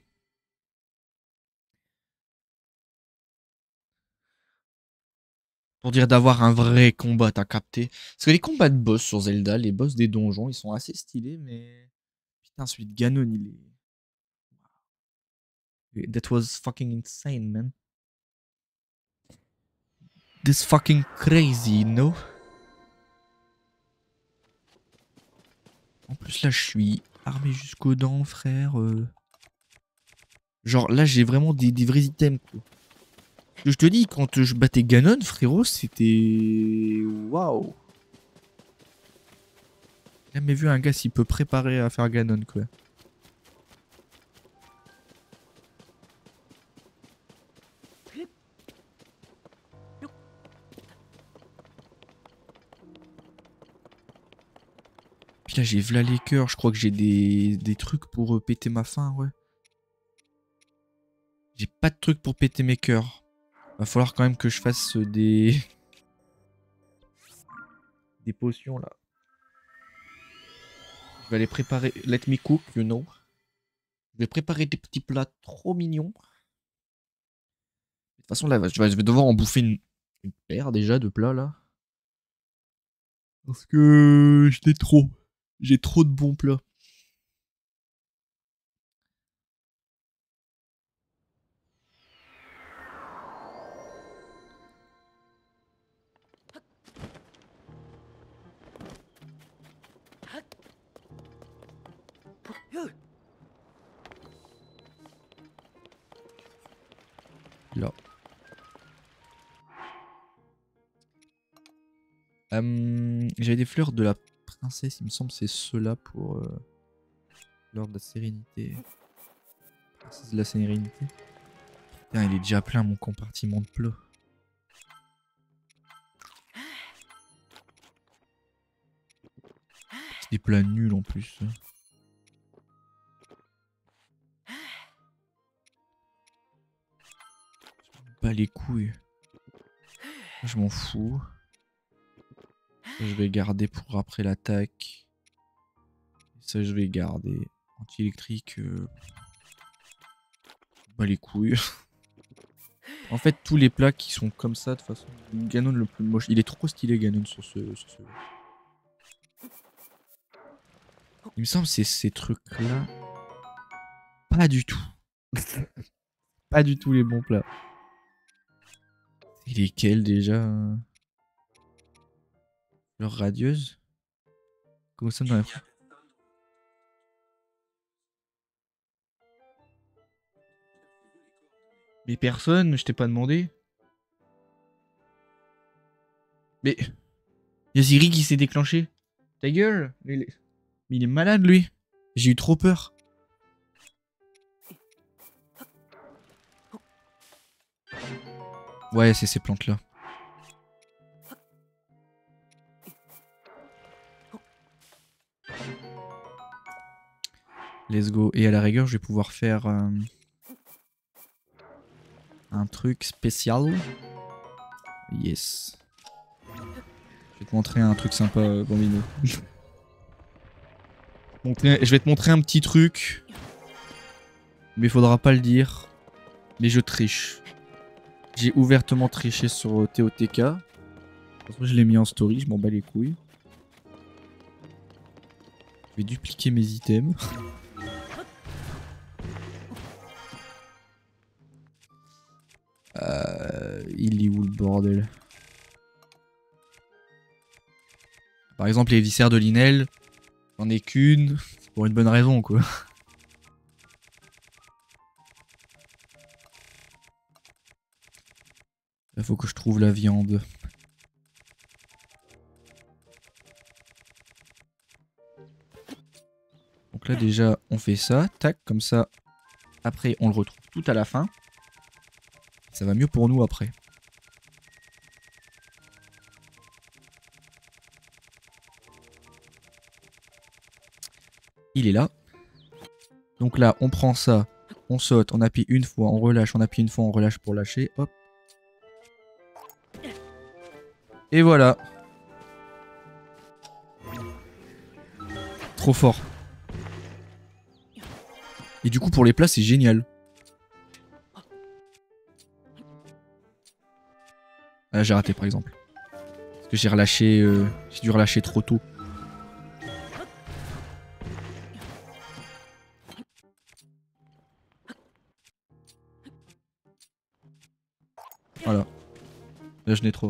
Pour dire d'avoir un vrai combat, t'as capté. Parce que les combats de boss sur Zelda, les boss des donjons, ils sont assez stylés, mais... Putain, celui de Ganon, il est... That was fucking insane, man. This fucking crazy, no? En plus, là, je suis armé jusqu'aux dents, frère. Genre, là, j'ai vraiment des vrais items, quoi. Je te dis, quand je battais Ganon, frérot, c'était... Waouh. J'ai jamais vu un gars s'il peut préparer à faire Ganon, quoi. Puis là, j'ai v'là les cœurs. Je crois que j'ai des trucs pour péter ma faim, ouais. J'ai pas de trucs pour péter mes cœurs. Va falloir quand même que je fasse des... des potions, là. Je vais aller préparer... Let me cook, you know. Je vais préparer des petits plats trop mignons. De toute façon, là, je vais devoir en bouffer une paire, déjà, de plats, là. Parce que... j'étais trop. J'ai trop de bons plats. Là. J'avais des fleurs de la princesse, il me semble c'est ceux-là pour fleurs de la sérénité. Princesse de la sérénité. Putain, il est déjà plein mon compartiment de plats. C'est des plats nuls en plus. Pas les couilles. Je m'en fous. Ça, je vais garder pour après l'attaque. Ça, je vais garder. Anti-électrique. Pas les couilles. En fait, tous les plats qui sont comme ça, de toute façon. Ganon le plus moche. Il est trop stylé, Ganon, sur ce. Il me semble que c'est ces trucs-là. Pas du tout. Pas du tout les bons plats. Et lesquels déjà? Leur radieuse? Comment ça dans la... Mais personne, je t'ai pas demandé. Mais... Y'a Siri qui s'est déclenché. Ta gueule. Mais il est malade lui. J'ai eu trop peur. Ouais, c'est ces plantes là. Let's go. Et à la rigueur, je vais pouvoir faire un truc spécial. Yes. Je vais te montrer un truc sympa, Bambino. Je vais te montrer un petit truc. Mais faudra pas le dire. Mais je triche. J'ai ouvertement triché sur TOTK. De toute façon, je l'ai mis en story, je m'en bats les couilles. Je vais dupliquer mes items. Il est où le bordel? Par exemple, les viscères de Linel, j'en ai qu'une, pour une bonne raison, quoi. Il faut que je trouve la viande. Donc là, déjà, on fait ça. Tac, comme ça. Après, on le retrouve tout à la fin. Ça va mieux pour nous après. Il est là. Donc là, on prend ça. On saute, on appuie une fois, on relâche, on appuie une fois, on relâche pour lâcher. Hop. Et voilà. Trop fort. Et du coup, pour les plats, c'est génial. Ah, j'ai raté, par exemple. Parce que j'ai relâché... j'ai dû relâcher trop tôt. Voilà. Là, je n'ai trop.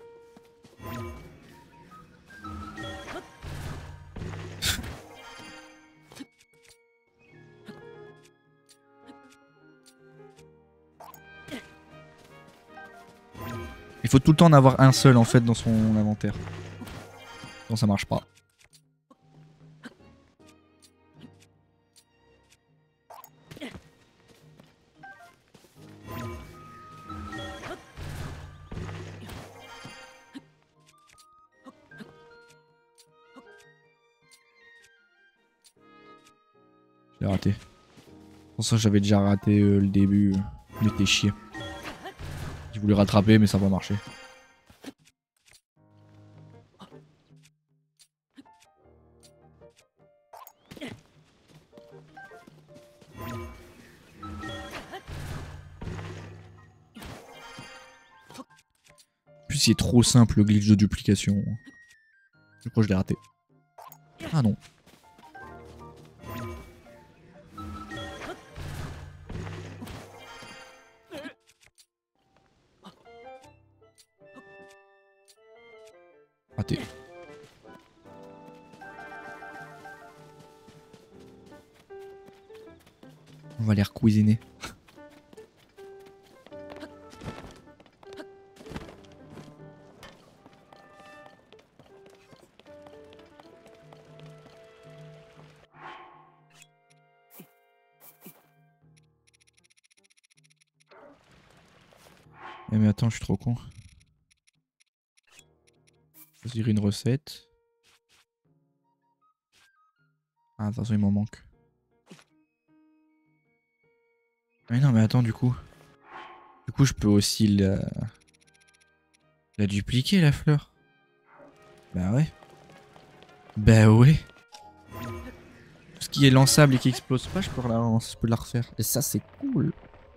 Il faut tout le temps en avoir un seul en fait dans son inventaire. Sinon ça marche pas. J'ai raté. Pour ça j'avais déjà raté le début. Il était chier. J'ai voulu rattraper mais ça n'a pas marché. En plus il est trop simple le glitch de duplication. Je crois que je l'ai raté. Ah non. Raté. On va les recuisiner. Eh mais attends, je suis trop con. Choisir une recette. Ah attention, il m'en manque. Mais non mais attends du coup. Du coup je peux aussi la dupliquer la fleur. Bah ouais. Bah ouais. Tout ce qui est lançable et qui explose pas, je peux la refaire. Et ça c'est cool.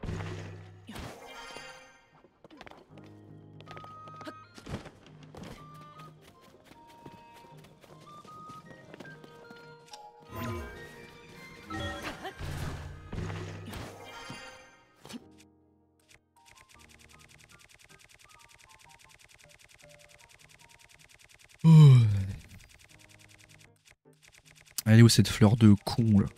Oh. Elle est où cette fleur de con là?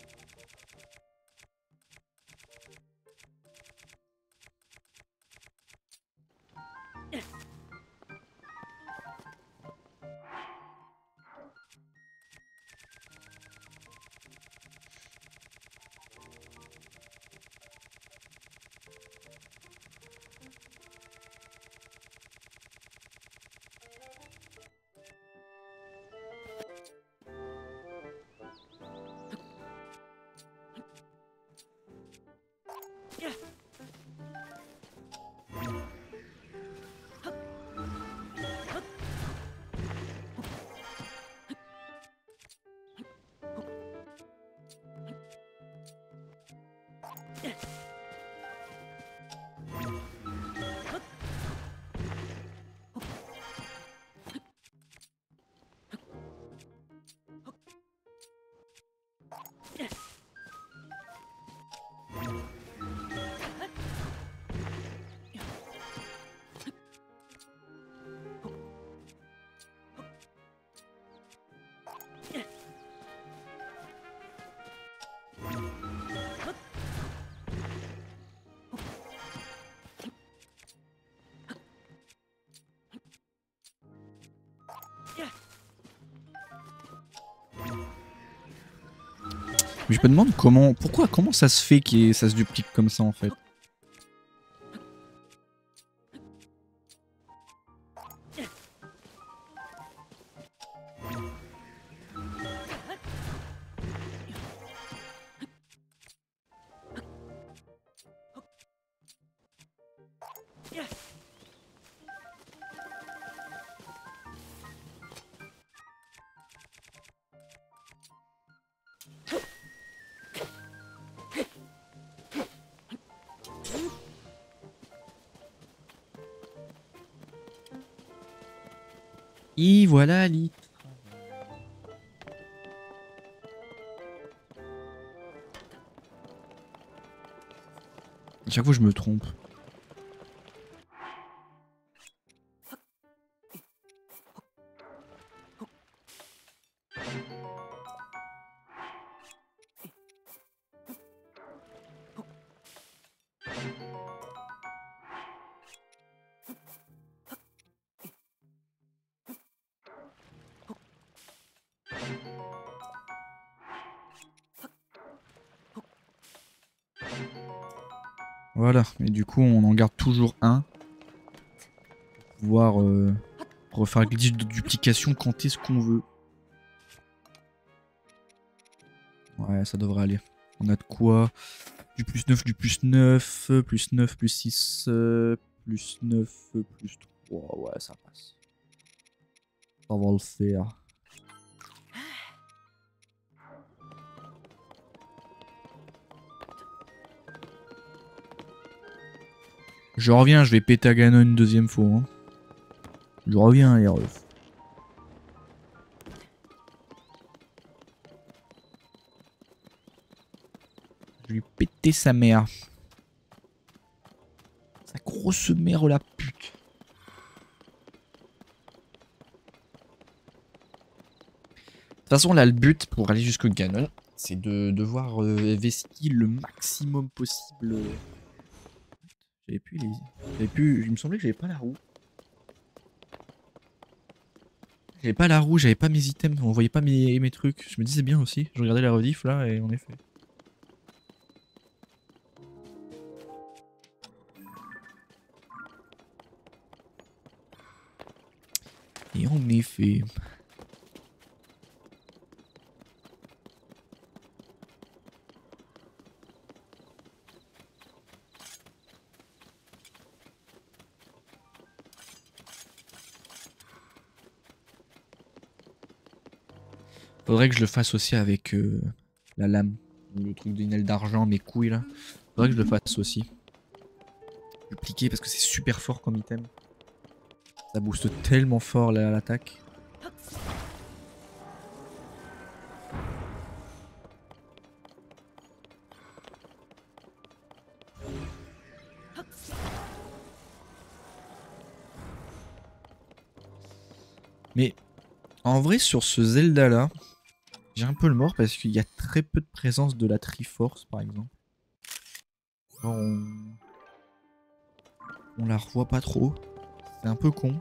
Mais je me demande comment ça se fait que ça se duplique comme ça en fait. Et voilà, Lit. À chaque fois, je me trompe. Voilà, et du coup, on en garde toujours un. Pour pouvoir refaire le glitch de duplication quand est-ce qu'on veut. Ouais, ça devrait aller. On a de quoi? Du plus 9, plus 9, plus 9, plus 6, plus 9, plus 3. Ouais, ça passe. Ça va le faire. Je reviens, je vais péter à Ganon une deuxième fois. Hein. Je reviens, les refs. Je vais lui péter sa mère. Sa grosse mère, la pute. De toute façon, là, le but pour aller jusqu'au Ganon, c'est de devoir vesquiller le maximum possible. J'avais plus les. J'avais plus. Il me semblait que j'avais pas la roue. J'avais pas la roue, j'avais pas mes items, on voyait pas mes trucs. Je me disais bien aussi. Je regardais la rediff là et en effet. Et en effet. Faudrait que je le fasse aussi avec la lame. Le truc d'une aile d'argent, mes couilles là. Faudrait que je le fasse aussi. Dupliquer parce que c'est super fort comme item. Ça booste tellement fort l'attaque. Mais en vrai sur ce Zelda là, j'ai un peu le mort parce qu'il y a très peu de présence de la Triforce par exemple. On la revoit pas trop. C'est un peu con.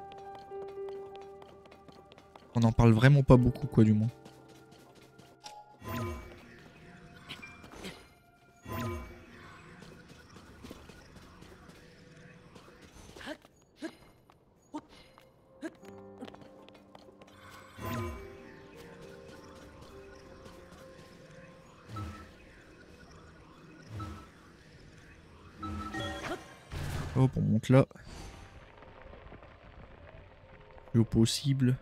On en parle vraiment pas beaucoup quoi du moins. Hop, on monte là. Le haut possible.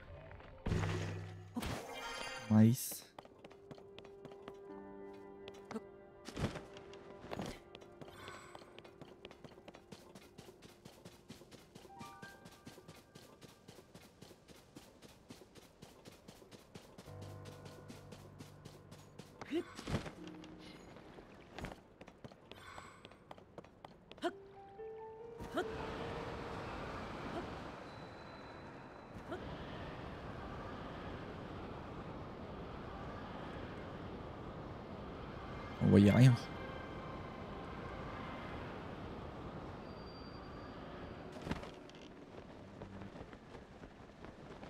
Nice. On voyait rien.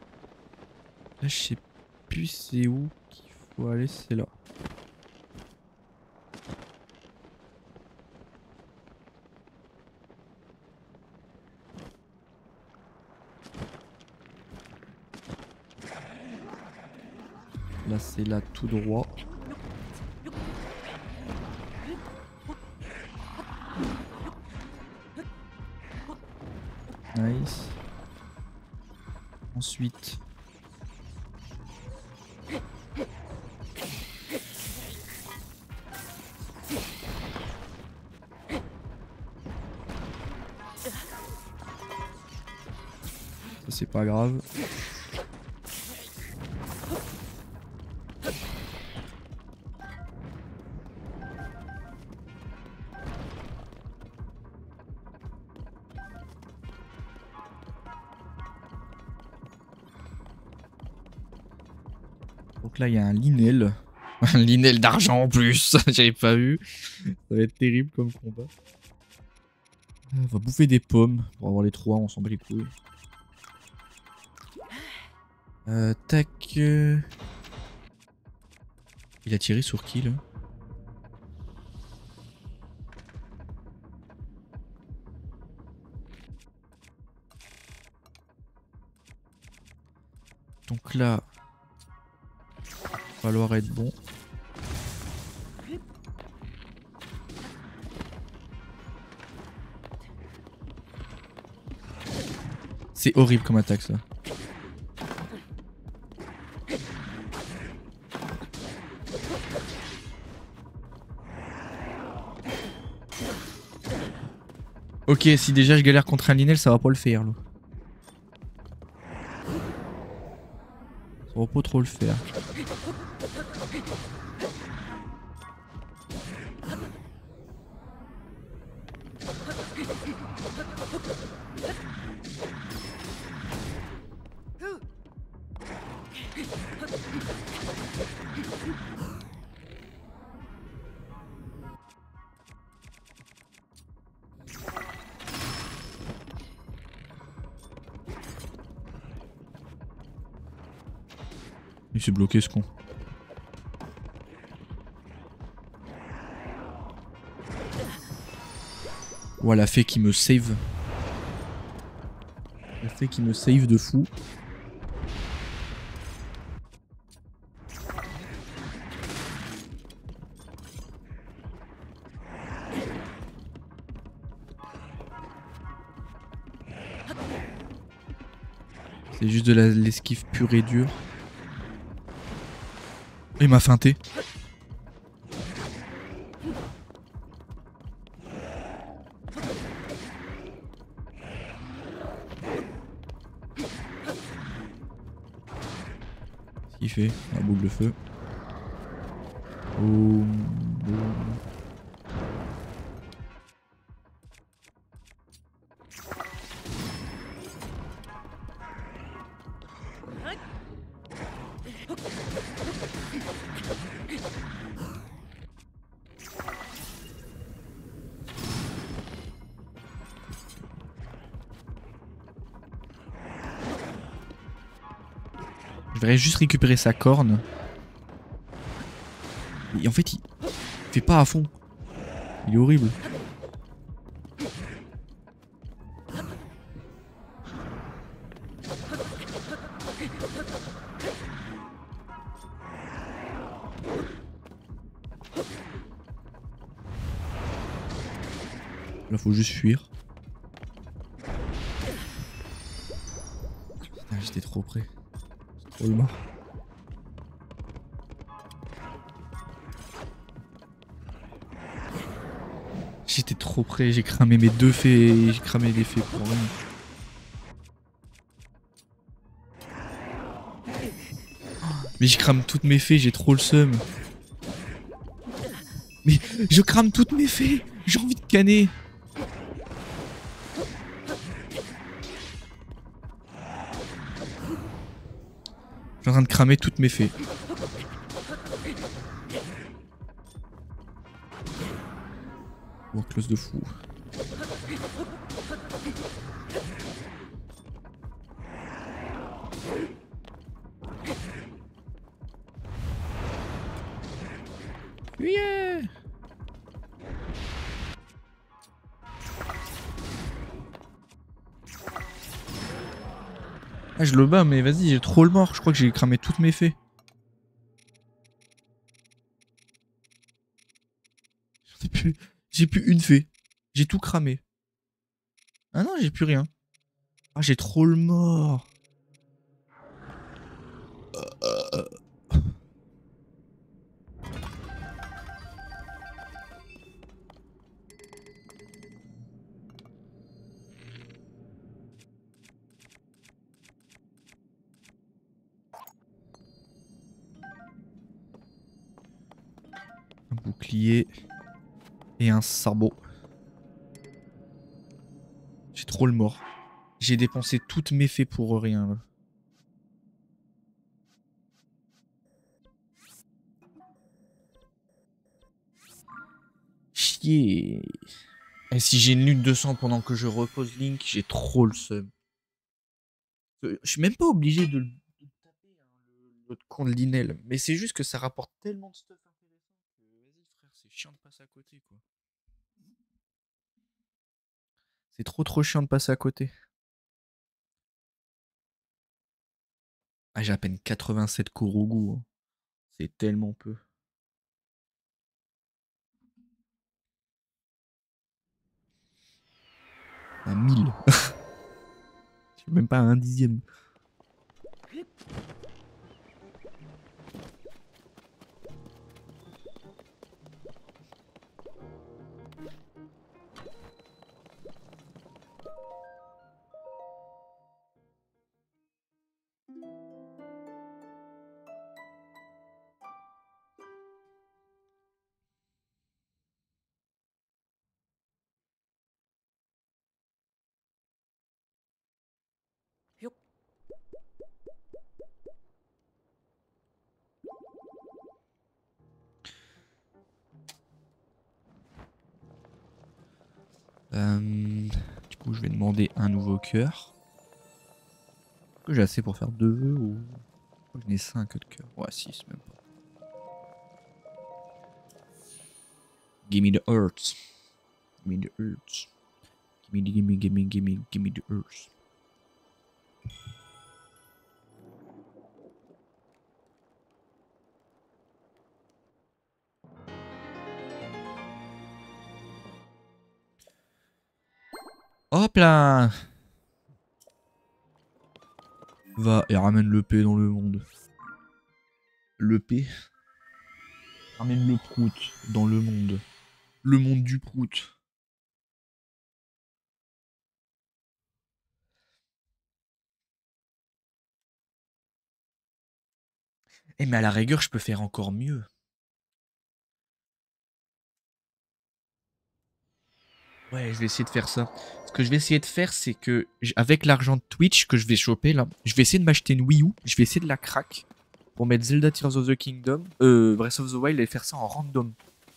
Là, je sais plus c'est où qu'il faut aller, c'est là. placer là tout droit. Nice. Ensuite. Ça c'est pas grave. Donc là il y a un linel. Un linel d'argent en plus. J'avais pas vu. Ça va être terrible comme combat. On va bouffer des pommes pour avoir les 3, on s'en bat les couilles. Tac. Il a tiré sur qui là? Donc là, il va falloir être bon. C'est horrible comme attaque ça. Ok, si déjà je galère contre un linel, ça va pas le faire là. Ça va pas trop le faire. Il s'est bloqué ce con. Ouah, la fée qui me save. La fée qui me save de fou. C'est juste de l'esquive pure et dure. Il m'a feinté. Qu'est-ce qu'il fait? La boule de feu. Boum, boum. Je voudrais juste récupérer sa corne. Et en fait, il fait pas à fond. Il est horrible. Là, faut juste fuir. Putain, j'étais trop près. C'est trop mort. J'étais trop près, j'ai cramé mes 2 fées, j'ai cramé les fées pour rien. Mais je crame toutes mes fées, j'ai trop le seum. Mais je crame toutes mes fées, j'ai envie de canner. Je suis en train de cramer toutes mes fées. Oh, close de fou. Yeah. Ah, je le bats, mais vas-y, j'ai trop le mort. Je crois que j'ai cramé toutes mes fées. J'ai plus une fée. J'ai tout cramé. Ah non, j'ai plus rien. Ah, j'ai trop le mort. Un bouclier. Et un sabot. J'ai trop le mort. J'ai dépensé toutes mes fées pour rien là. Chier. Et si j'ai une lune de sang pendant que je repose Link, j'ai trop le seum. Je suis même pas obligé de le taper, hein, l'autre con de Linel. Mais c'est juste que ça rapporte tellement de stuff intéressant que vas-y frère, c'est chiant de passer à côté quoi. C'est trop chiant de passer à côté. Ah, j'ai à peine 87 Korogu, hein. C'est tellement peu. Un 1000. Je suis même pas à un dixième. Du coup, je vais demander un nouveau cœur. Est-ce que j'ai assez pour faire 2 vœux ou... J'en ai 5 de cœur. Ouais, 6 même pas. Give me the hearts. Give me the hearts. Give me the hearts. Hop là! Va et ramène le P dans le monde. Le P. Ramène le prout dans le monde. Le monde du prout. Eh mais à la rigueur, je peux faire encore mieux. Ouais, je vais essayer de faire ça. Ce que je vais essayer de faire, c'est que avec l'argent de Twitch que je vais choper là, je vais essayer de m'acheter une Wii U. Je vais essayer de la crack pour mettre Zelda Tears of the Kingdom, Breath of the Wild et faire ça en random.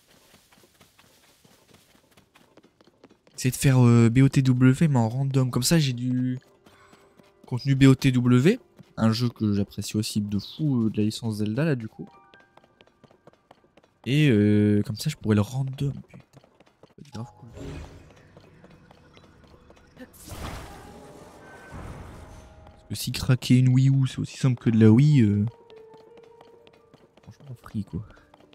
Essayer de faire BOTW mais en random. Comme ça, j'ai du contenu BOTW, un jeu que j'apprécie aussi de fou de la licence Zelda là du coup. Et comme ça, je pourrais le random. Putain, c'est grave cool. Parce que si craquer une Wii U, c'est aussi simple que de la Wii. Franchement, free quoi.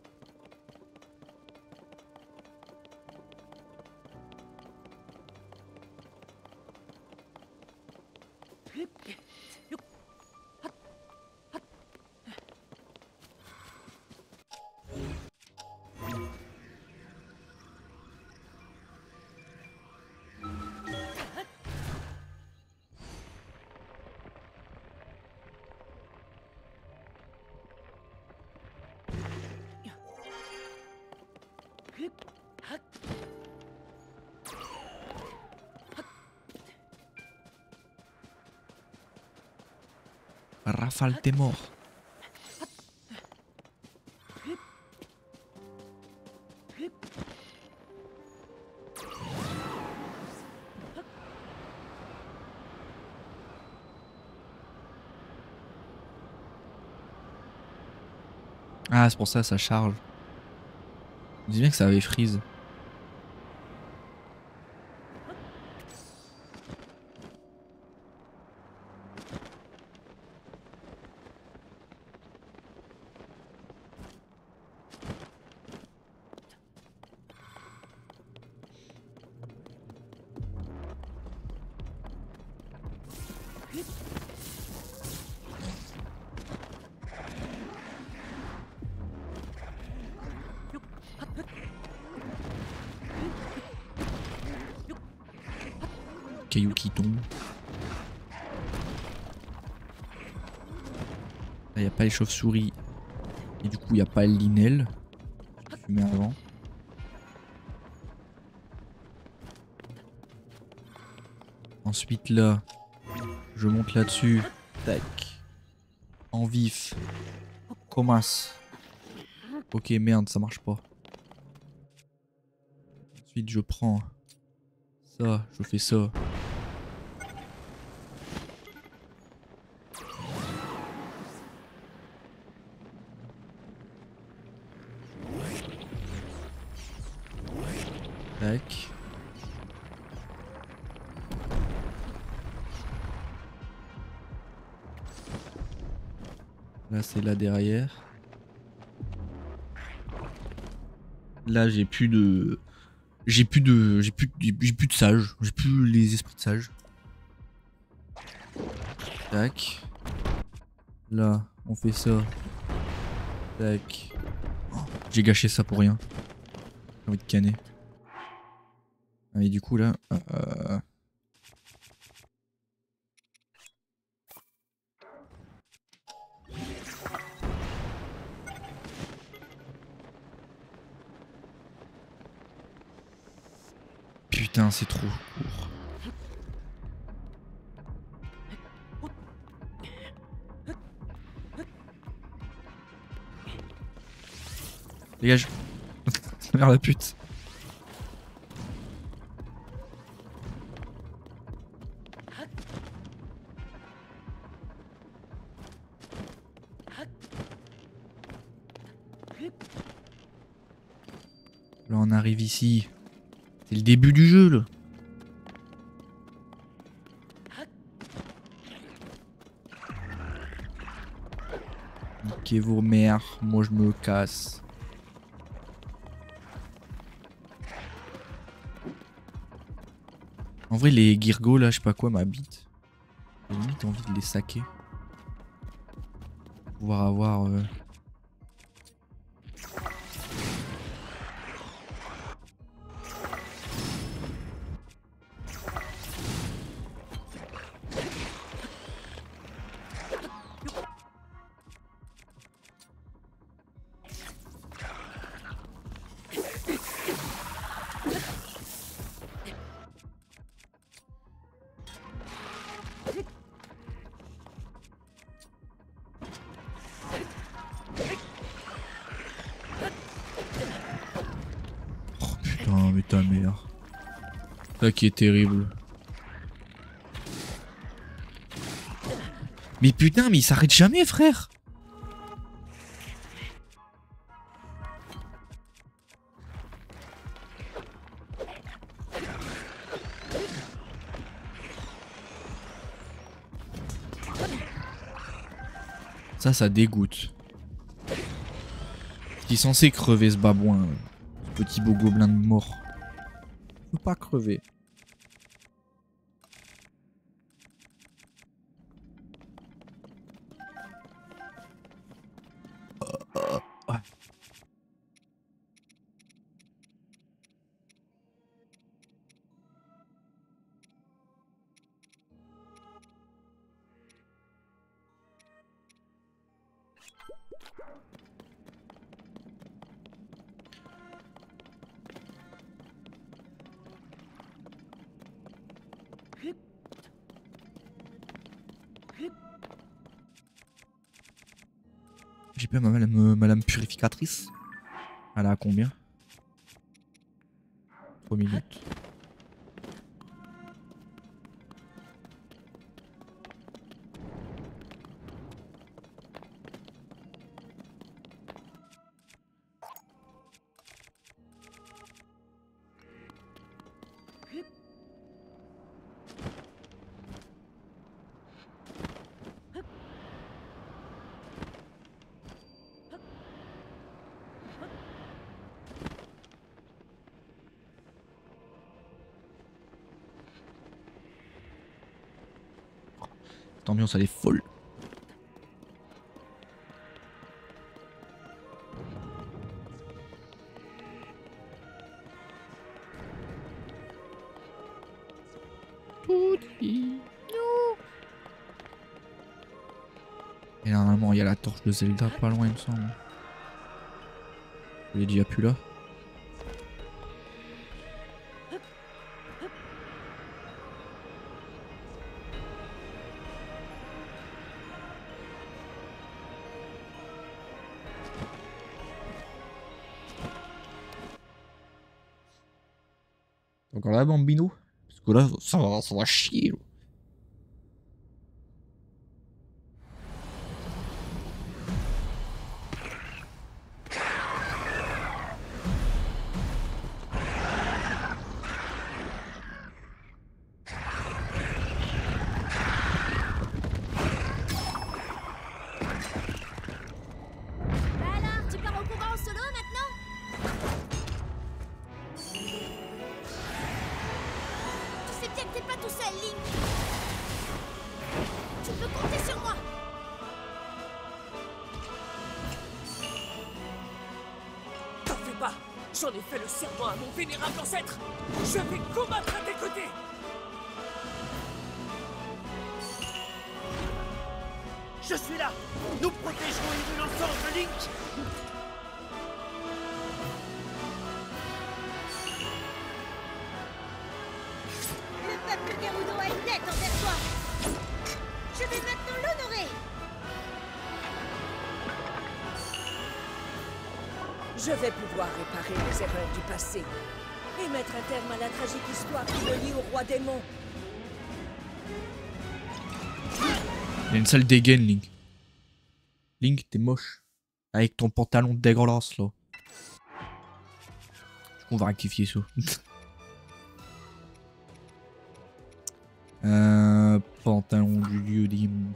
Rafale, t'es mort. Ah, c'est pour ça, ça charge. Je me dis bien que ça avait freeze. Caillou qui tombe. Là, y a pas les chauves-souris. Et du coup, y a pas le linel. Je fumais avant. Ensuite, là, je monte là-dessus. Tac. En vif. Commence. Ok, merde, ça marche pas. Ensuite, je prends ça, je fais ça. Tac. Là, c'est là derrière. Là, j'ai plus de sage. J'ai plus les esprits de sage. Tac. Là, on fait ça. Tac. Oh, j'ai gâché ça pour rien. J'ai envie de canner. Ah, et du coup, là... Putain, c'est trop court. Dégage. Merde la pute. Là on arrive ici. C'est le début du jeu là. Niquez vos mères, moi je me casse. En vrai les Girgos là, je sais pas quoi, ma bite. J'ai limite envie de les saquer. Pour pouvoir avoir... Oh putain, mais ta mère. Ça qui est terrible. Mais putain, mais il s'arrête jamais, frère. Ça dégoûte. Il est censé crever ce babouin. Ce petit beau gobelin de mort. Il faut pas crever. Ouais. J'ai pas ma lame purificatrice. Elle a combien? 3 minutes. Cette ambiance elle est folle. Et normalement il y a la torche de Zelda pas loin il me semble. Il est déjà plus là. Encore là Bambino? Parce que là ça va chier. J'en ai fait le serment à mon vénérable ancêtre. Je vais combattre à tes côtés. Je suis là. Nous protégerons une ensemble, Link. Le peuple Gerudo a une dette envers toi. Je vais maintenant l'honorer. Je vais pouvoir réparer les erreurs du passé et mettre un terme à la tragique histoire qui me lie au roi démon. Il y a une sale dégaine, Link. Link, t'es moche. Avec ton pantalon dégueulasse, là. On va rectifier ça. Pantalon du lieu démon.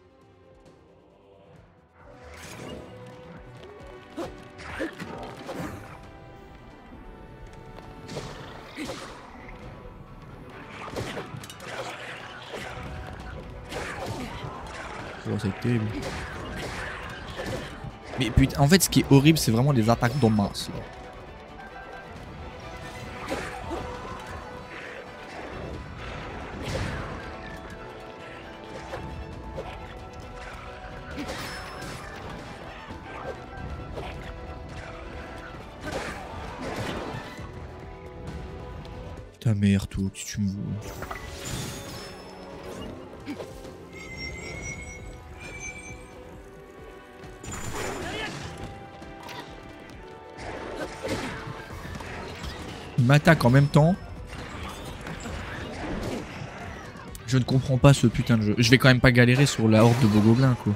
Oh, c'est terrible. Mais putain, en fait, ce qui est horrible, c'est vraiment les attaques d'en masse. Là. Ta mère, toi, si tu me vois. Il m'attaque en même temps. Je ne comprends pas ce putain de jeu. Je vais quand même pas galérer sur la horde de Bogoblins, quoi.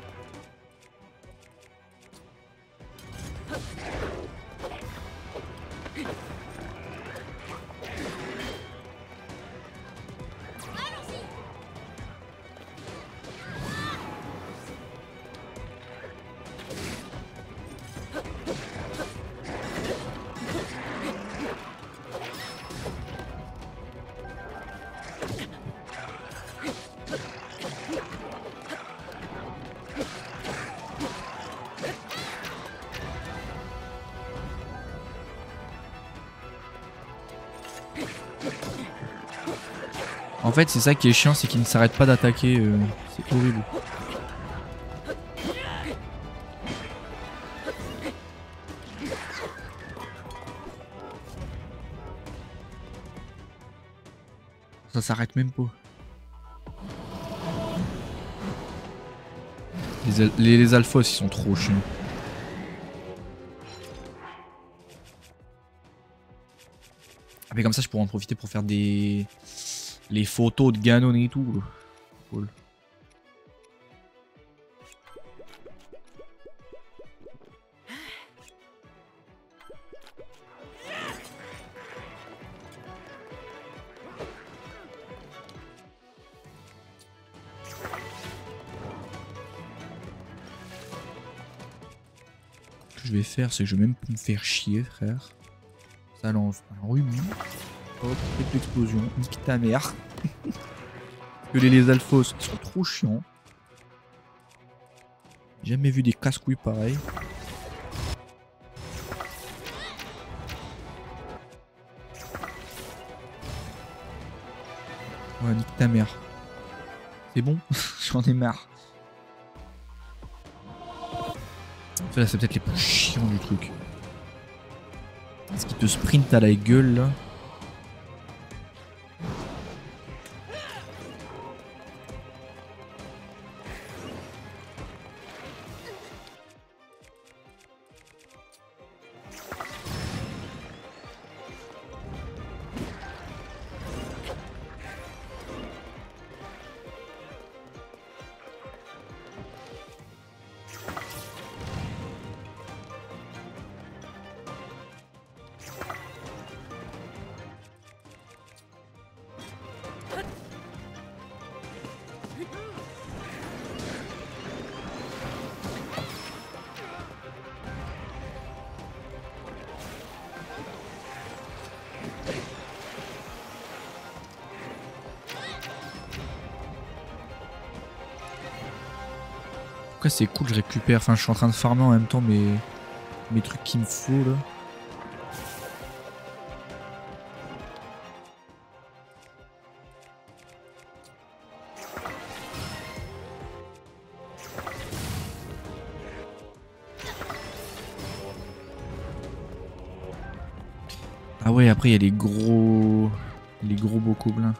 En fait, c'est ça qui est chiant, c'est qu'il ne s'arrête pas d'attaquer. C'est horrible. Ça s'arrête même pas. Les alphas, ils sont trop chiants. Mais comme ça, je pourrais en profiter pour faire les photos de Ganon et tout. Cool. Ce que je vais faire, c'est que je vais même me faire chier, frère. Ça lance un rubis. Hop, petite explosion. Nique ta mère. Que les alphos sont trop chiants. J'ai jamais vu des casse-couilles pareils. Ouais, nique ta mère. C'est bon. J'en ai marre. Là, c'est peut-être les plus chiants du truc. Est-ce qu'il te sprint à la gueule là? Pourquoi c'est cool, je récupère, enfin je suis en train de farmer en même temps mes trucs qu'il me faut là. Ah ouais, après il y a les gros bokoblins.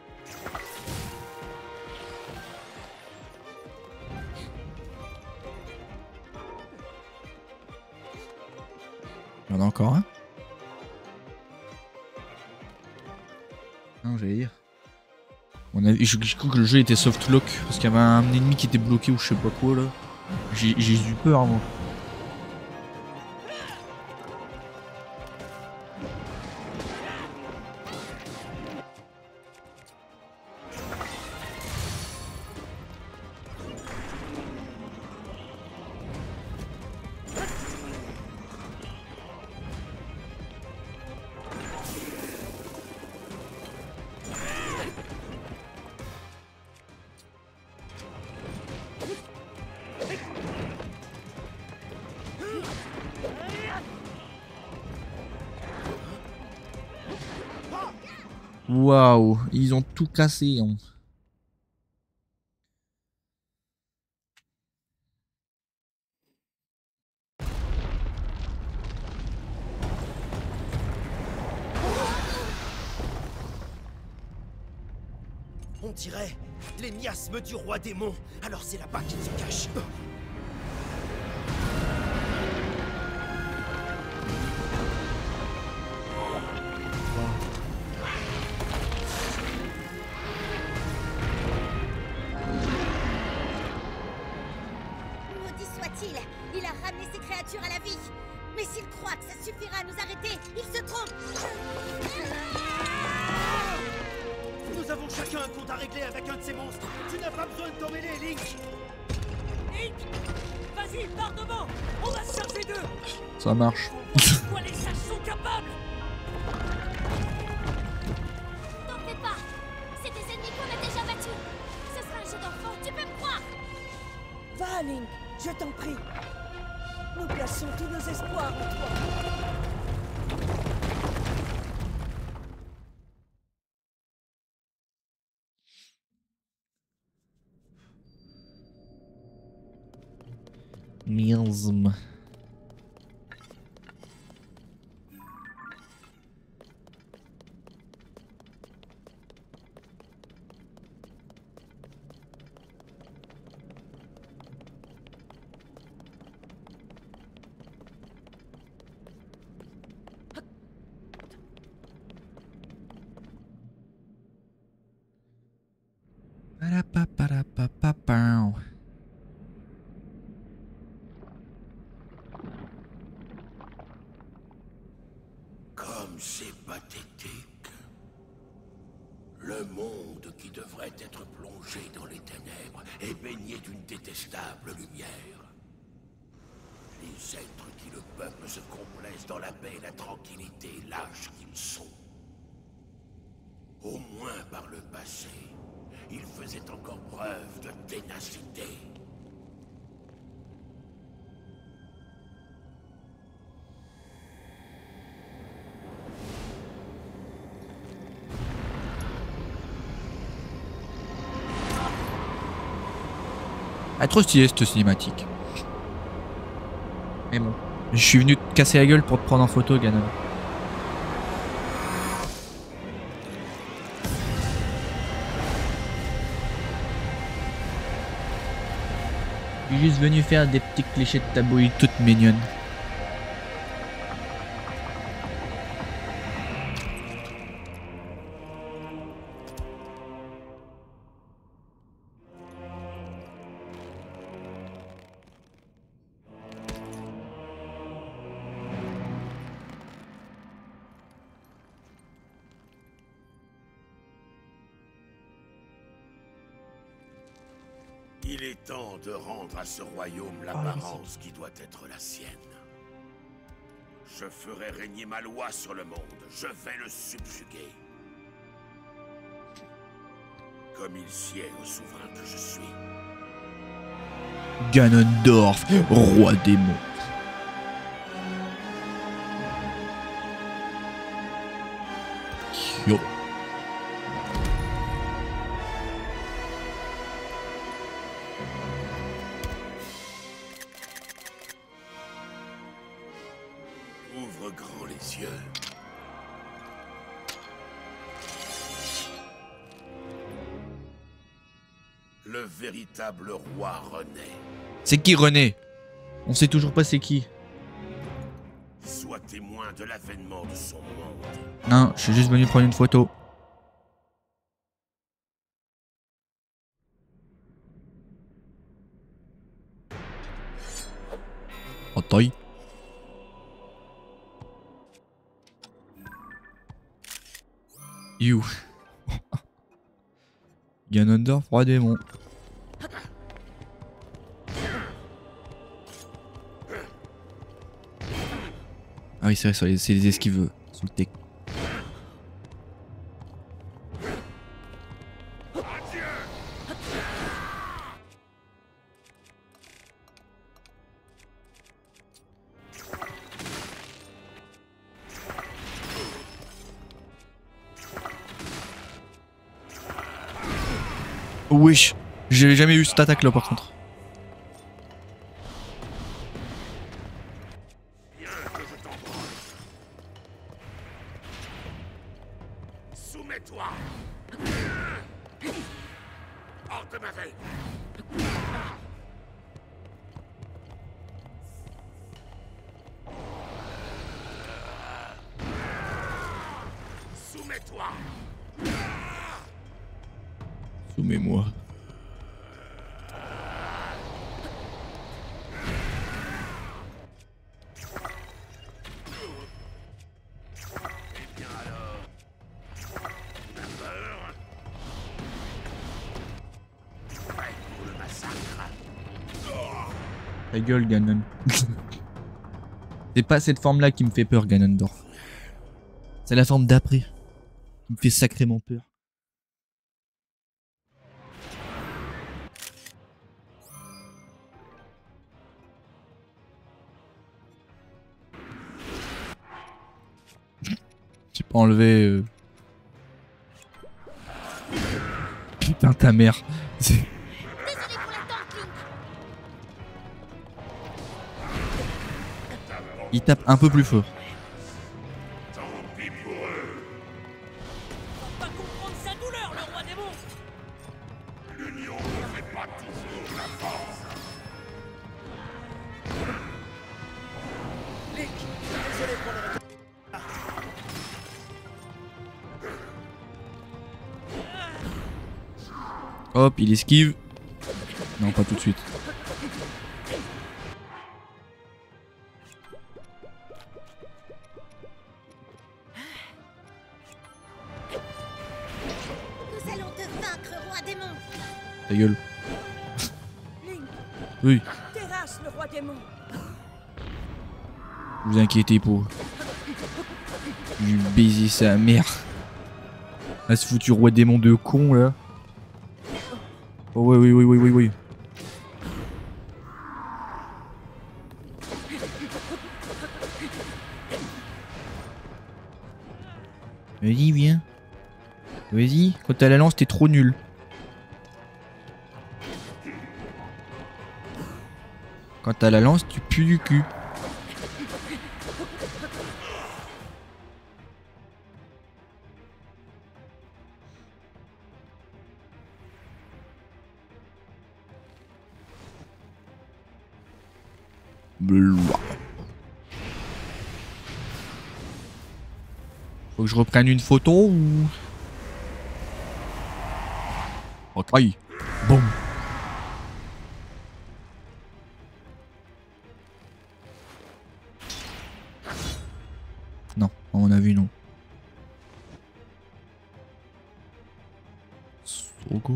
Il y en a encore un? Non, j'allais dire. Je crois que le jeu était softlock parce qu'il y avait un ennemi qui était bloqué ou je sais pas quoi là. J'ai eu peur moi. Waouh, ils ont tout cassé. Hein. On dirait les miasmes du roi démon. Alors c'est là-bas qu'il se cache. Maudit soit-il, il a ramené ces créatures à la vie. Mais s'il croit que ça suffira à nous arrêter, il se trompe. Nous avons chacun un compte à régler avec un de ces monstres. Tu n'as pas besoin de t'en mêler, Link. Link, vas-y, pars devant. On va se charger d'eux. Ça marche. Quoi les sages sont capables. T'en fais pas. C'est des ennemis qu'on a déjà battus. Ce sera un jeu d'enfant, tu peux me croire. Va, Link, je t'en prie. Nous plaçons tous nos espoirs en toi. Miasme. Parapaparapapapaou. Comme c'est pathétique. Le monde qui devrait être plongé dans les ténèbres est baigné d'une détestable lumière. Les êtres qui le peuplent se complaisent dans la paix et la tranquillité lâches qu'ils sont. Au moins par le passé, il faisait encore preuve de ténacité. Ah, trop stylé cette cinématique. Mais bon, je suis venu te casser la gueule pour te prendre en photo, Ganon. Je suis juste venu faire des petits clichés de tabouille toutes mignonnes. Il est temps de rendre à ce royaume l'apparence qui doit être la sienne. Je ferai régner ma loi sur le monde. Je vais le subjuguer. Comme il sied au souverain que je suis. Ganondorf, roi démon. Yo. Ouvre grand les yeux. Le véritable roi renaît. C'est qui René? On sait toujours pas c'est qui. Sois témoin de l'avènement de son monde. Non, je suis juste venu prendre une photo. Oh taille. You. Ganondorf, roi démon. Ah oui, c'est vrai, c'est les esquives sous le tech. Wesh, j'ai jamais eu cette attaque là par contre. Soumets-toi. Hors de ma veille. Soumets-toi. Soumets-moi. Ta gueule, Ganon. C'est pas cette forme-là qui me fait peur, Ganondorf. C'est la forme d'après qui me fait sacrément peur. J'ai pas enlevé... Putain, ta mère. Désolé pour l'attente, Link. Il tape un peu plus fort. Tant pis pour eux. Pas comprendre sa douleur, le roi démon. L'union ne fait pas toujours la force. Link, désolé pour le retard. Hop, il esquive. Non, pas tout de suite. Nous allons te vaincre, roi démon. Ta gueule. Link, Oui, terrasse le roi démon. vous inquiétez pas. Je vais baiser sa mère. Ah, ce foutu roi démon de con là. Oh ouais, oui, oui, oui, oui, oui. Vas-y, viens. Vas-y, quand t'as la lance, t'es trop nul. Quand t'as la lance, tu pues du cul. Blah. Faut que je reprenne une photo ou... Ok. Boum. Non, à mon avis, non. Sogoi.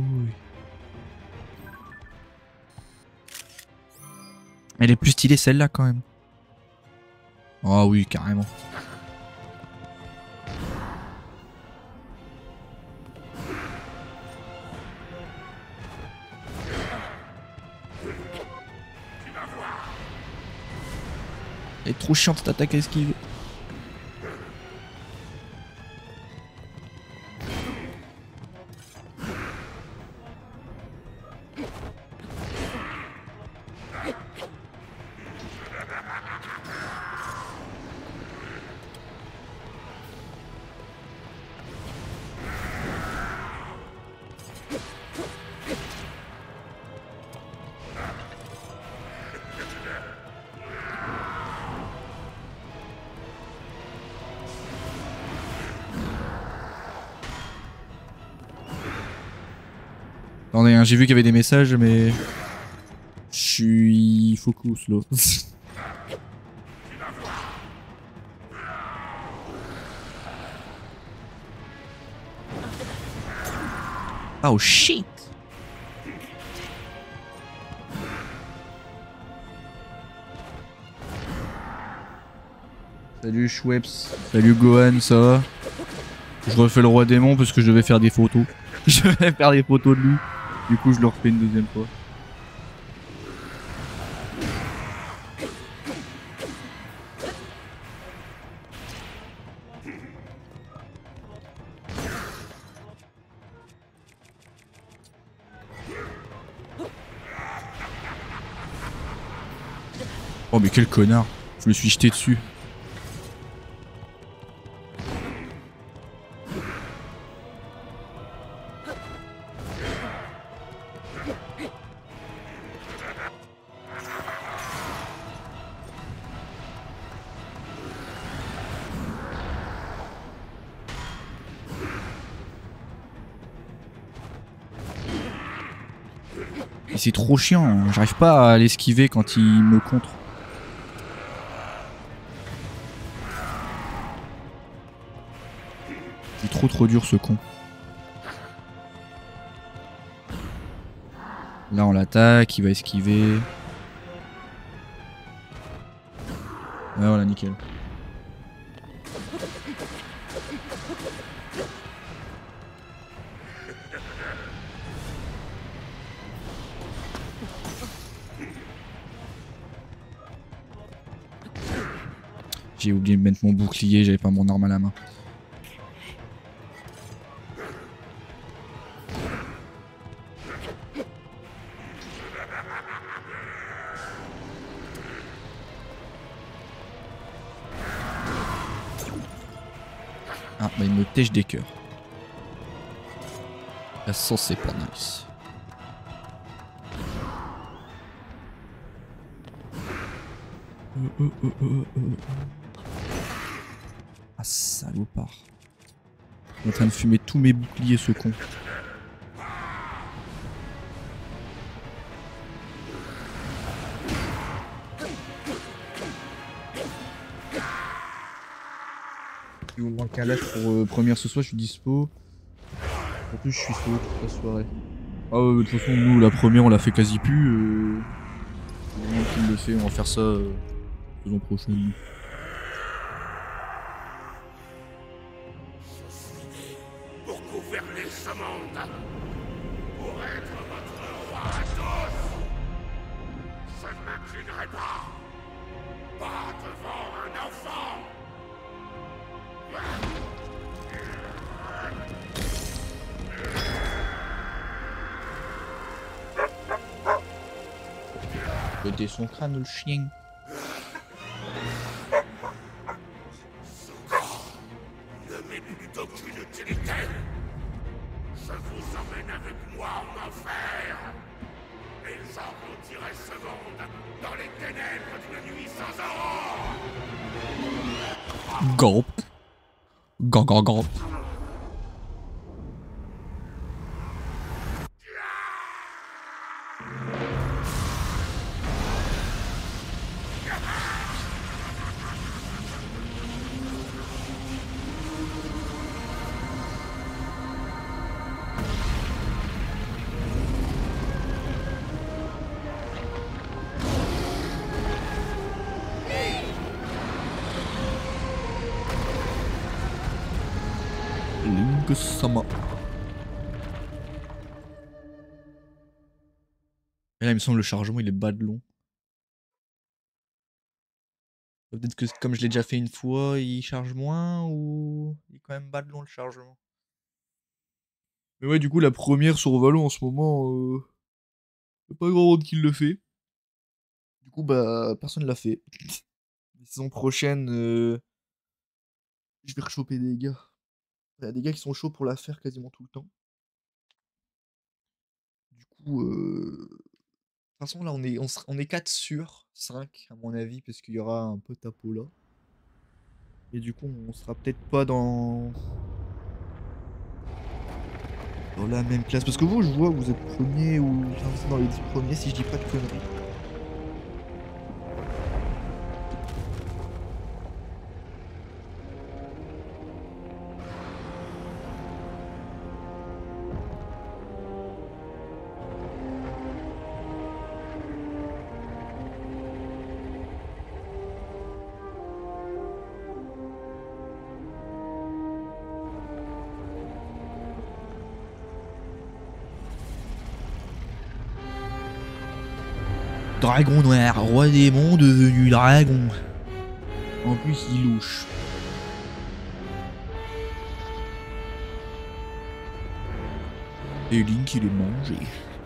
Elle est plus stylée celle-là quand même. Ah oui, carrément. Elle est trop chiante cette attaque à esquive. Attendez, hein, j'ai vu qu'il y avait des messages, mais... Je suis... focus, là. Oh shit! Salut Schweppes, salut Gohan, ça va? Je refais le roi démon parce que je devais faire des photos. Je devais faire des photos de lui. Du coup je le refais une deuxième fois. Oh mais quel connard! Je me suis jeté dessus. Et c'est trop chiant, j'arrive pas à l'esquiver quand il me contre. C'est trop dur ce con. Là on l'attaque, il va esquiver. Ouais voilà, nickel. J'ai oublié de mettre mon bouclier, j'avais pas mon arme à la main. Ah bah il me tèche des cœurs. La sauce c'est pas nice. Ah salopard. Il est en train de fumer tous mes boucliers ce con. Si vous manquez un live pour première ce soir, je suis dispo. En plus je suis chaud toute la soirée. Ah ouais, de toute façon nous la première on l'a fait quasi plus. C'est le monde qui le fait, on va faire ça saison prochaine. Pour gouverner ce monde, pour être votre Bonsoir à tous. Je ne m'inclinerai pas. Pas devant un enfant. Péter son crâne, le chien. Ce corps ne m'est plus d'aucune utilité. Je vous emmène avec moi en enfer. Et j'engloutirai ce monde dans les ténèbres d'une nuit sans aurore. Gulp. Gulp, gulp, gulp. Link-sama. Et là, il me semble le chargement il est bas de long. Peut-être que comme je l'ai déjà fait une fois, il charge moins ou il est quand même bas de long le chargement. Mais ouais, du coup, la première sur Valo en ce moment, y'a pas grand monde qui le fait. Du coup, bah, personne l'a fait. La saison prochaine, je vais rechoper des gars. Il y a des gars qui sont chauds pour la faire quasiment tout le temps. Du coup, de toute façon, là, on est 4 sur 5, à mon avis, parce qu'il y aura un pote à Paula. Et du coup, on sera peut-être pas dans la même classe. Parce que vous, je vois, vous êtes premier ou enfin, vous êtes dans les 10 premiers, si je dis pas de conneries. Dragon noir, roi démon devenu dragon. En plus, il louche. Et Link, il est mangé.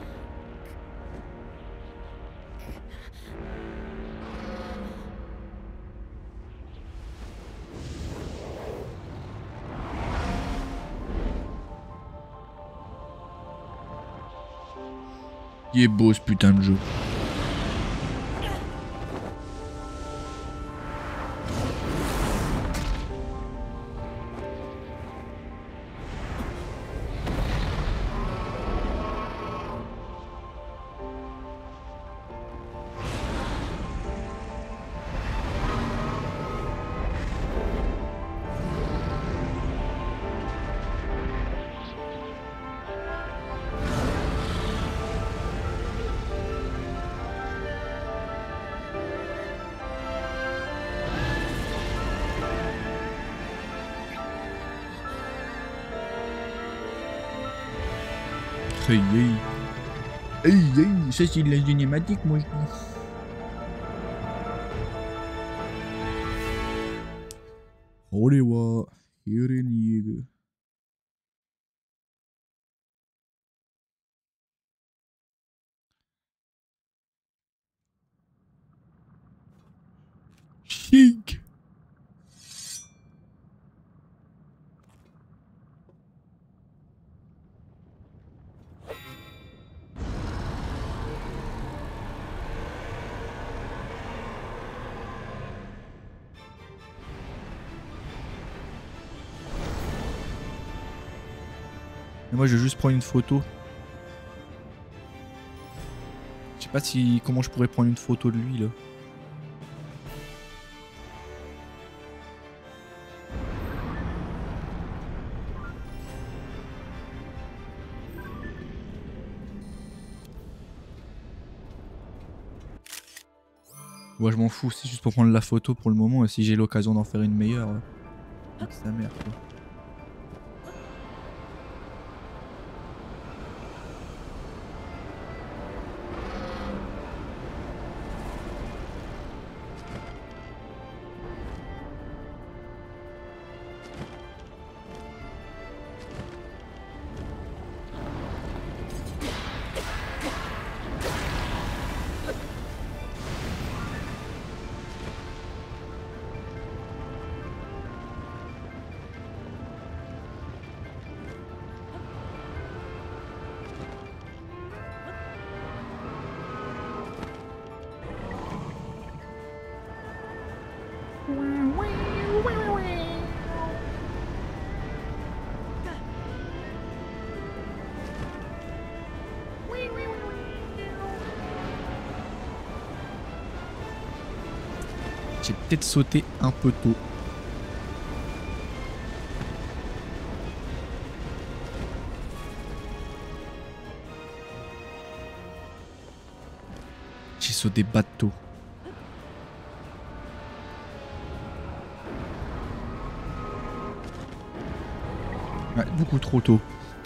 Il est beau ce putain de jeu. Hey, hey. Hey, hey, ça c'est de la cinématique, moi je dis. Horewa, Hireniege. Chic. Mais moi je vais juste prendre une photo. Je sais pas si comment je pourrais prendre une photo de lui là. Ouais, je m'en fous, c'est juste pour prendre la photo pour le moment et si j'ai l'occasion d'en faire une meilleure. Nique sa mère quoi. J'ai peut-être sauté un peu tôt. J'ai sauté bateau. Ouais, beaucoup trop tôt.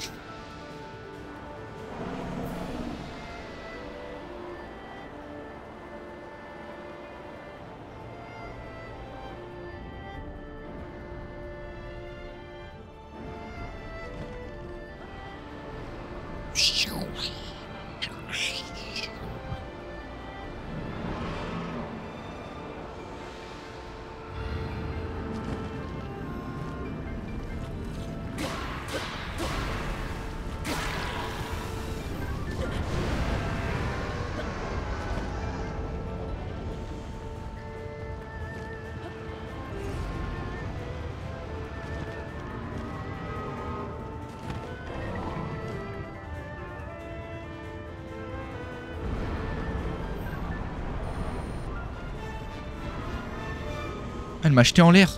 Elle m'a jeté en l'air.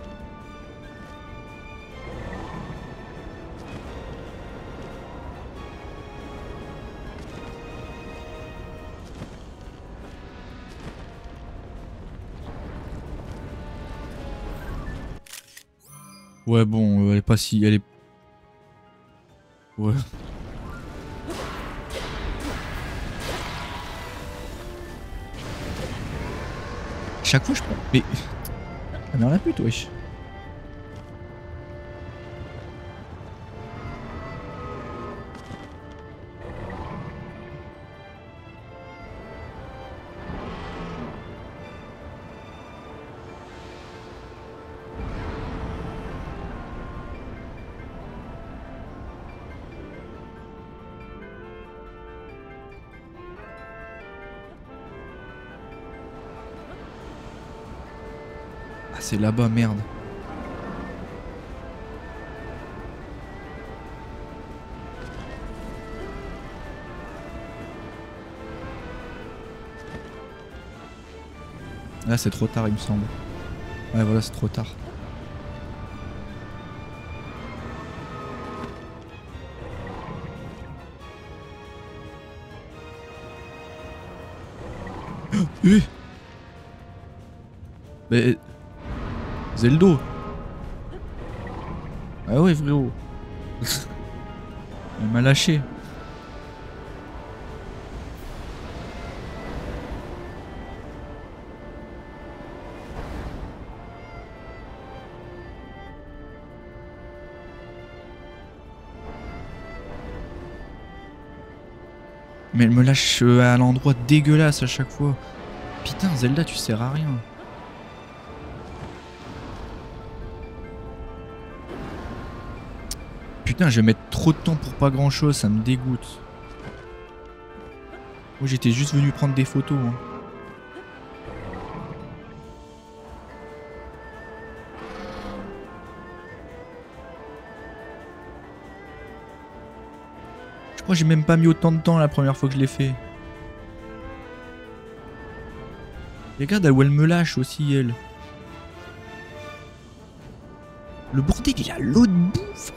Ouais bon, elle est pas si... Elle est... Ouais. Chaque fois je prends... Mais... Ah mais on a pute wesh. Ah c'est là-bas, merde. Là c'est trop tard il me semble. Ouais voilà c'est trop tard. Mais... Zeldo. Ah ouais frérot. Elle m'a lâché. Mais elle me lâche à l'endroit dégueulasse à chaque fois. Putain Zelda tu sers à rien. Putain, je vais mettre trop de temps pour pas grand chose, ça me dégoûte. Moi j'étais juste venu prendre des photos. Hein. Je crois que j'ai même pas mis autant de temps la première fois que je l'ai fait. Regarde où elle me lâche aussi, elle. Le bordel, il a l'autre bouffe.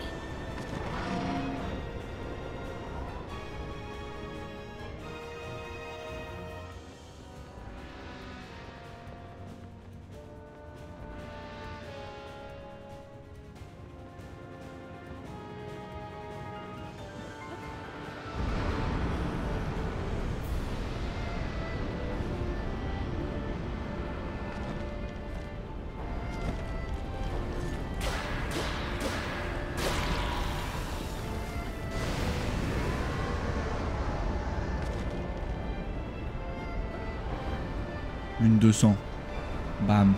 Une 200. Bam.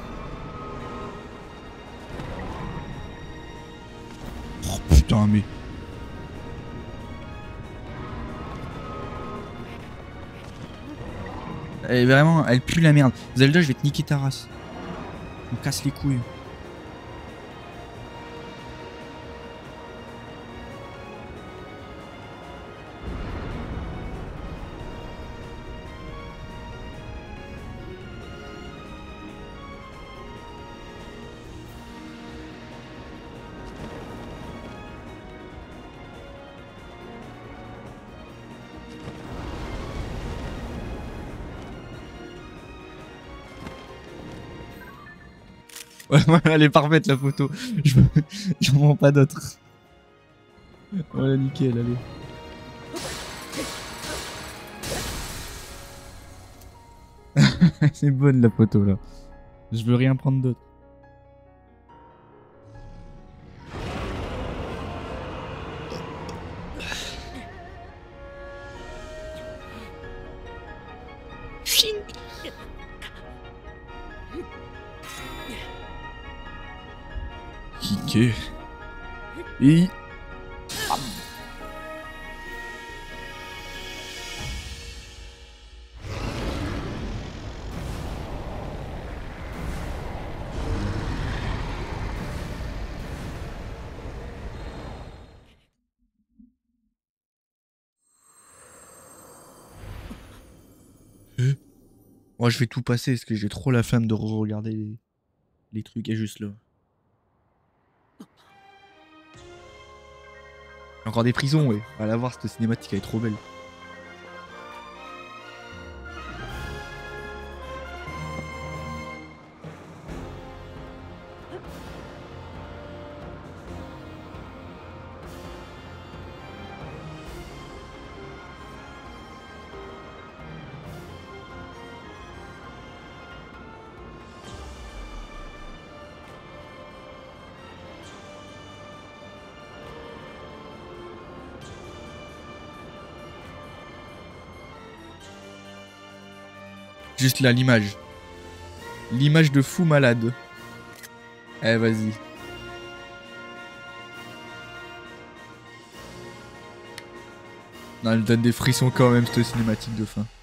Oh putain mais... Elle, vraiment, elle pue la merde. Zelda, je vais te niquer ta race. On casse les couilles. Ouais, elle est parfaite la photo. J'en prends pas d'autres. Voilà, nickel, allez. C'est bonne la photo là. Je veux rien prendre d'autre. Kické. Et... Moi je vais tout passer parce que j'ai trop la flemme de regarder les trucs et juste là. Encore des prisons, ouais. Va la voir, cette cinématique, elle est trop belle. Juste là, l'image. L'image de fou malade. Eh, vas-y. Non, elle donne des frissons quand même, cette cinématique de fin.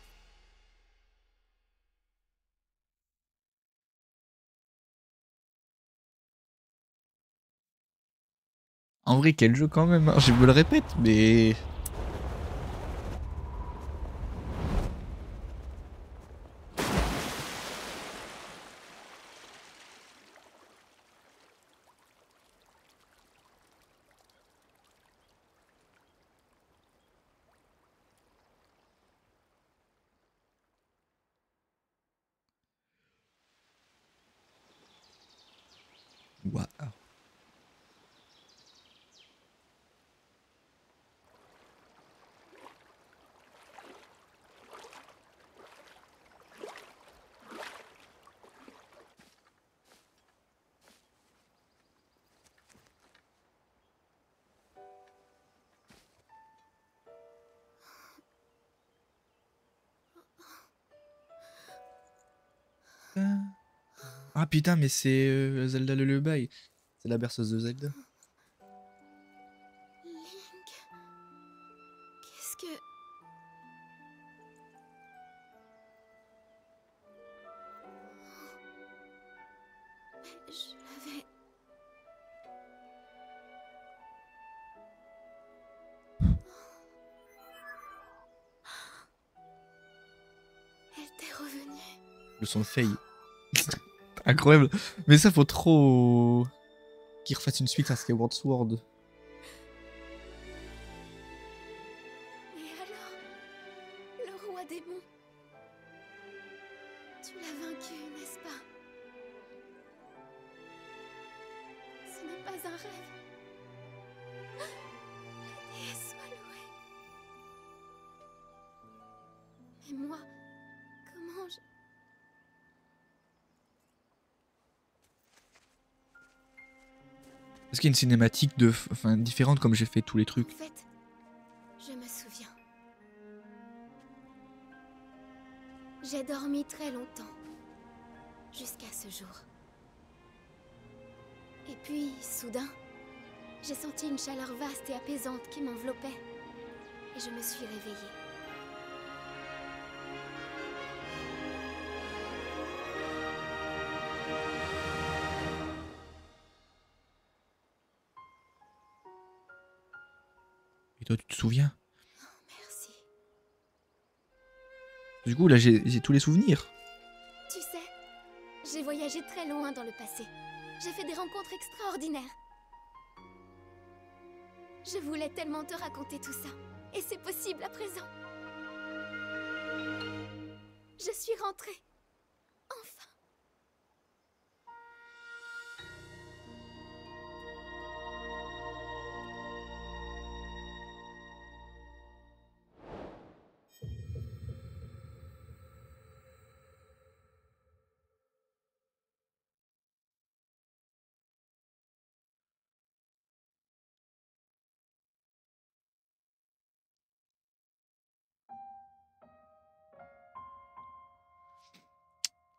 En vrai, quel jeu quand même, hein. Je me le répète, mais... Waouh. Ah putain, mais c'est Zelda le Lullaby. C'est la berceuse de Zelda. Link... Qu'est-ce que... Mais je l'avais... Elle t'est revenue. Le son de Faye. Incroyable. Mais ça, faut trop... qu'ils refassent une suite à Skyward Sword. Et alors, le roi démon, tu l'as vaincu, n'est-ce pas? Ce n'est pas un rêve. La déesse soit louée. Mais moi, comment je... Est-ce qu'il y a une cinématique de... enfin, différente comme j'ai fait tous les En trucs? fait, je me souviens. J'ai dormi très longtemps. Jusqu'à ce jour. Et puis, soudain, j'ai senti une chaleur vaste et apaisante qui m'enveloppait. Et je me suis réveillée. Et toi, tu te souviens? Merci. Du coup, là, j'ai tous les souvenirs. Tu sais, j'ai voyagé très loin dans le passé. J'ai fait des rencontres extraordinaires. Je voulais tellement te raconter tout ça. Et c'est possible à présent. Je suis rentrée. Enfin.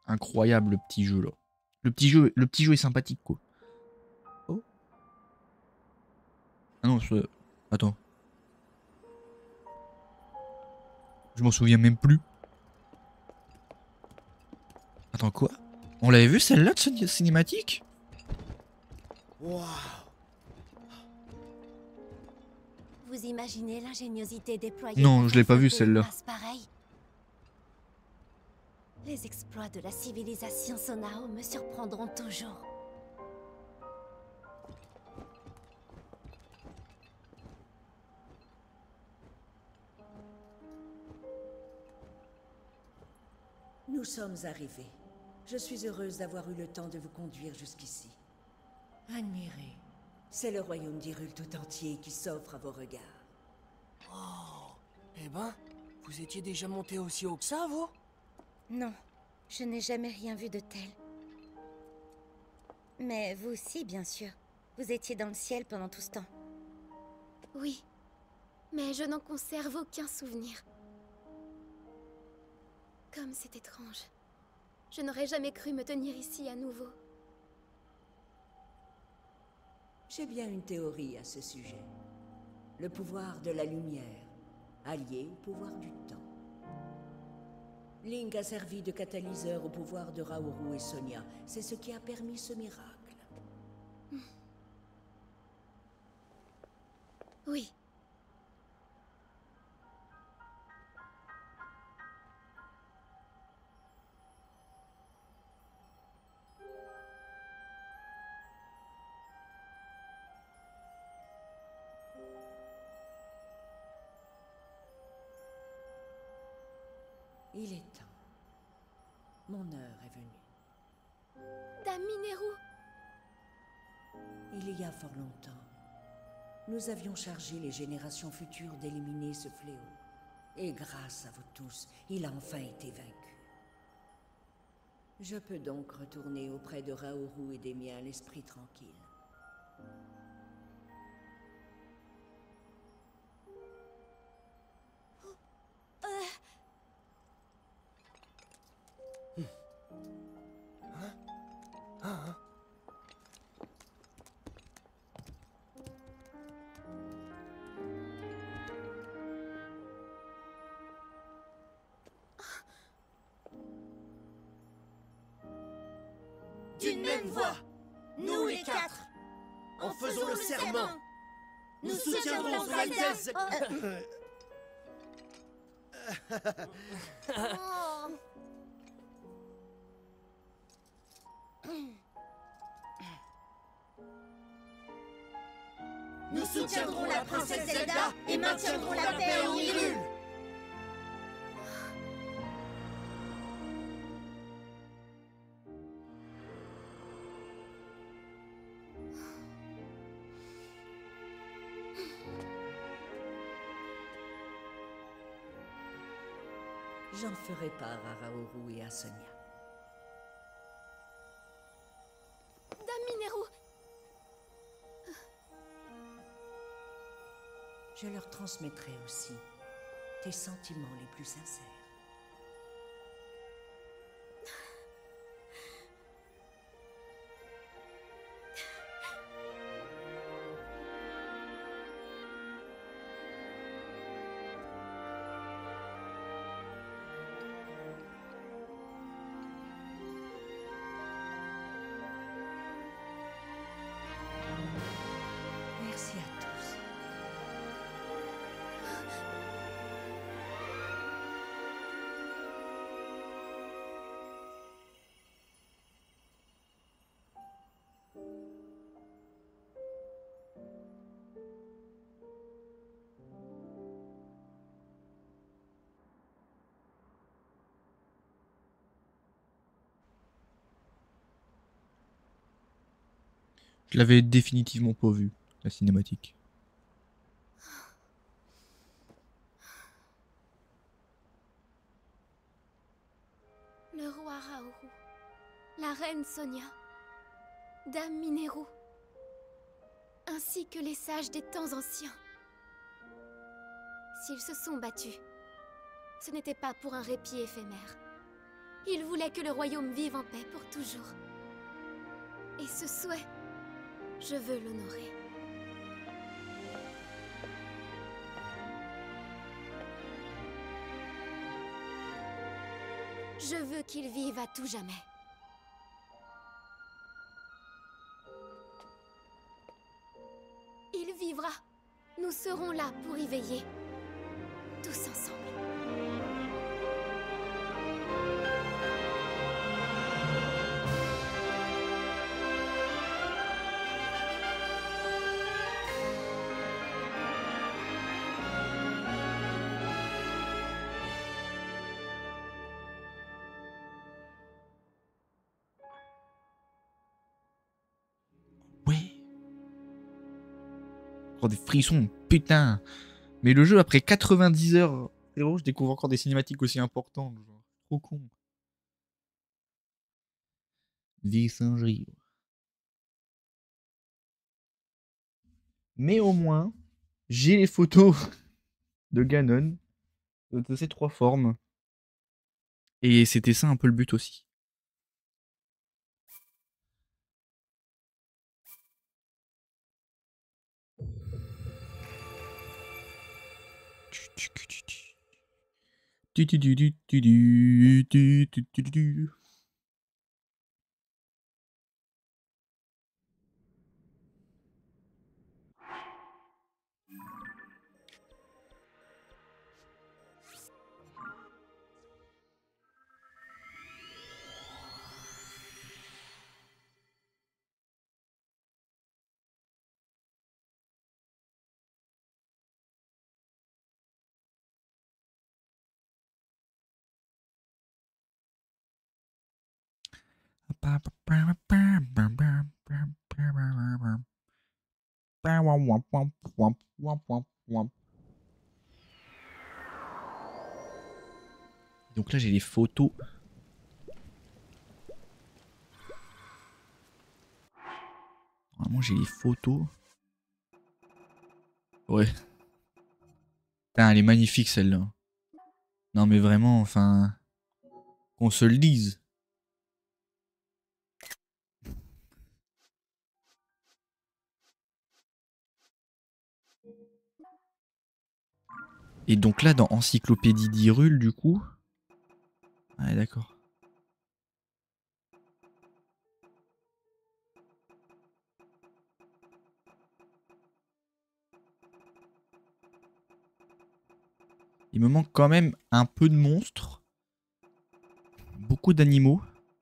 Incroyable le petit jeu là. Le petit jeu est sympathique quoi. Oh. Ah non, attends. Je m'en souviens même plus. Attends quoi? On l'avait vu celle-là de cette cinématique? Waouh! Vous imaginez l'ingéniosité déployée? Non, je l'ai pas pour vue, faire celle-là. une masse pareille. Les exploits de la civilisation Sonao me surprendront toujours. Nous sommes arrivés. Je suis heureuse d'avoir eu le temps de vous conduire jusqu'ici. Admirez. C'est le royaume d'Hyrule tout entier qui s'offre à vos regards. Oh! Eh ben, vous étiez déjà monté aussi haut que ça, vous? Non, je n'ai jamais rien vu de tel. Mais vous aussi, bien sûr. Vous étiez dans le ciel pendant tout ce temps. Oui, mais je n'en conserve aucun souvenir. Comme c'est étrange. Je n'aurais jamais cru me tenir ici à nouveau. J'ai bien une théorie à ce sujet. Le pouvoir de la lumière, allié au pouvoir du temps. Link a servi de catalyseur au pouvoir de Raoru et Sonia. C'est ce qui a permis ce miracle. Oui. Il est temps. Mon heure est venue. Dame Mineru, Il y a fort longtemps, nous avions chargé les générations futures d'éliminer ce fléau. Et grâce à vous tous, il a enfin été vaincu. Je peux donc retourner auprès de Raoru et des miens l'esprit tranquille. D'une même voix, nous les quatre, en faisant le serment, nous soutiendrons Son Altesse. Oh. Nous soutiendrons la princesse Zelda et maintiendrons la paix en Hyrule. J'en ferai part à Raoru et à Sonia. Dame Mineru, Je leur transmettrai aussi tes sentiments les plus sincères. Merci à tous. Je l'avais définitivement pas vu, la cinématique. le roi Raoru, la reine Sonia, Dame Mineru, ainsi que les sages des temps anciens. S'ils se sont battus, ce n'était pas pour un répit éphémère. Il voulait que le royaume vive en paix pour toujours. Et ce souhait, je veux l'honorer. Je veux qu'il vive à tout jamais. Il vivra. Nous serons là pour y veiller. Tous ensemble. Ouais. Encore des frissons, putain. Mais le jeu, après 90 heures, frérot, je découvre encore des cinématiques aussi importantes. Genre, trop con. Des singeries. Mais au moins, j'ai les photos de Ganon, de ces 3 formes. Et c'était ça un peu le but aussi. Donc là j'ai les photos. Vraiment j'ai les photos. Ouais. Putain, elle est magnifique celle-là. Non mais vraiment, enfin... Qu'on se le dise. Et donc là dans Encyclopédie d'Hyrule du coup... Ouais d'accord. Il me manque quand même un peu de monstres. Beaucoup d'animaux.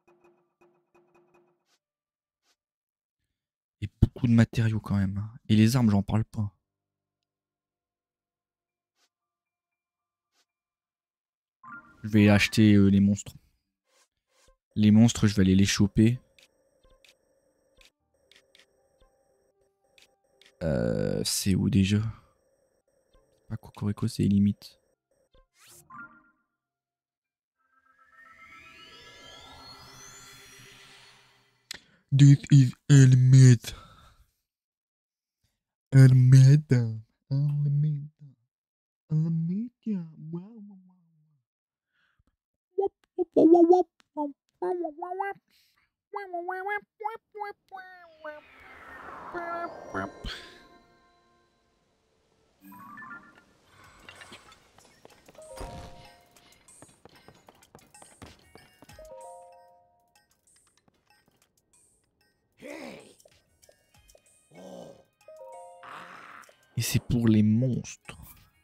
Et beaucoup de matériaux quand même. Et les armes, j'en parle pas. Je vais acheter les monstres. Les monstres, je vais aller les choper. C'est où déjà? Pas Cocorico, c'est limite. This is Elmette. Elmette. Elmette. Elmette. Wow. Et c'est pour les monstres.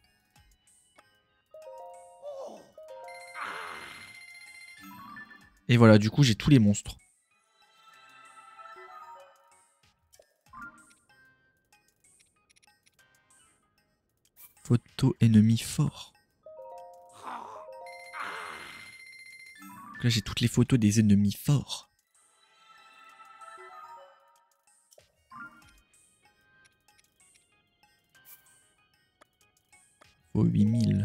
Et voilà, du coup, j'ai tous les monstres. Photo ennemi fort. Donc là, j'ai toutes les photos des ennemis forts. Au 8000.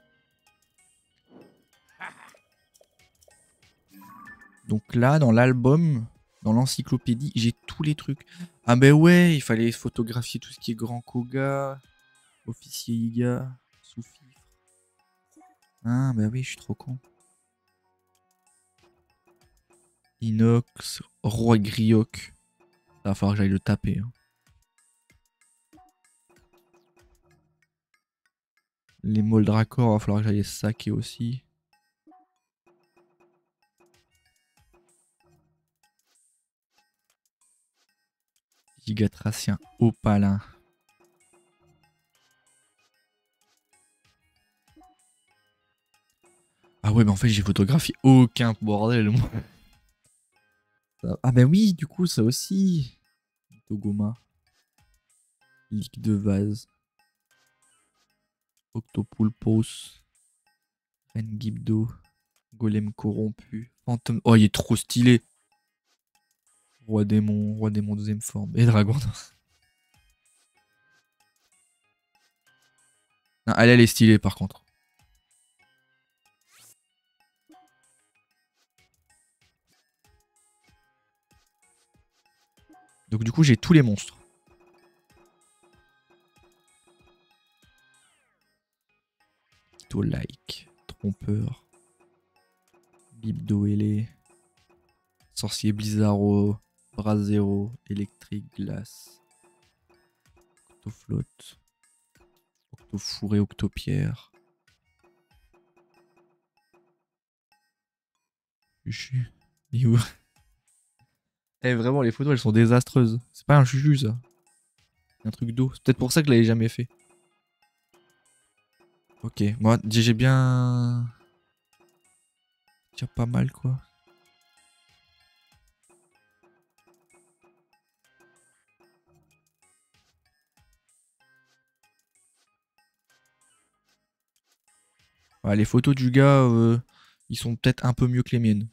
Donc là, dans l'album, dans l'encyclopédie, j'ai tous les trucs. Ah ben ouais, il fallait photographier tout ce qui est Grand Koga, Officier Iga, Soufifre. Ah ben oui, je suis trop con. Inox, Roi Grioc. Il va falloir que j'aille le taper. Hein. Les Moldracor, il va falloir que j'aille les saquer aussi. Gigatracien Opalin. Ah ouais, mais en fait, j'ai photographié aucun bordel, moi. Ah ben oui, du coup, ça aussi. Togoma. Ligue de vase. Octopulpos. Rengibdo. Golem corrompu. Fantôme. Oh, il est trop stylé. Roi démon deuxième forme. Et dragon. Non, elle est stylée par contre. Donc du coup, j'ai tous les monstres. Like, trompeur, Bibdoélé, sorcier Blizzaro, Brasero, électrique, glace, Octoflotte, Octofourré, Octopierre. Chuchu. Il est où? Eh vraiment, les photos elles sont désastreuses. C'est pas un chuchu ça. C'est un truc d'eau. C'est peut-être pour ça que je l'avais jamais fait. Ok, moi j'ai bien... Tiens, pas mal quoi. Ouais, les photos du gars, ils sont peut-être un peu mieux que les miennes.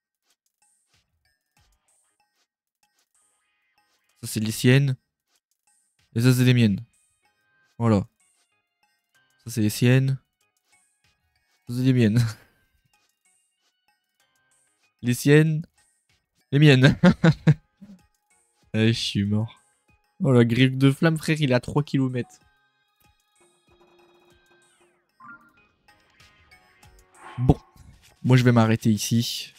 Ça c'est les siennes. Et ça c'est les miennes. Voilà. Ça c'est les siennes. Ça c'est les miennes. Les siennes. Les miennes. Je suis mort. Oh la griffe de flamme frère, il a 3 km. Bon. Moi je vais m'arrêter ici.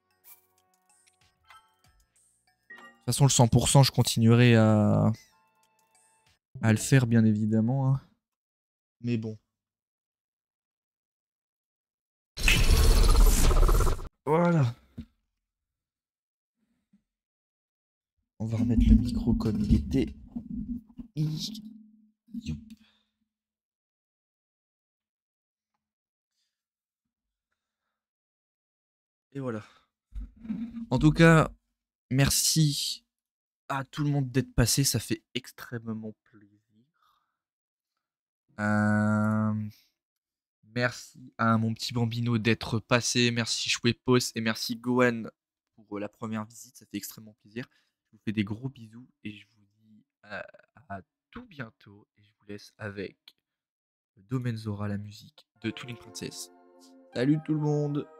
De toute façon le 100% je continuerai à le faire bien évidemment. Hein. Mais bon. Voilà. On va remettre le micro comme il était. Et voilà. En tout cas, merci à tout le monde d'être passé. Ça fait extrêmement plaisir. Merci à mon petit bambino d'être passé. Merci Chouepos et merci Gohan pour la première visite. Ça fait extrêmement plaisir. Je vous fais des gros bisous et je vous dis à tout bientôt. Et je vous laisse avec Domaine Zora, la musique de Twin Princess. Salut tout le monde!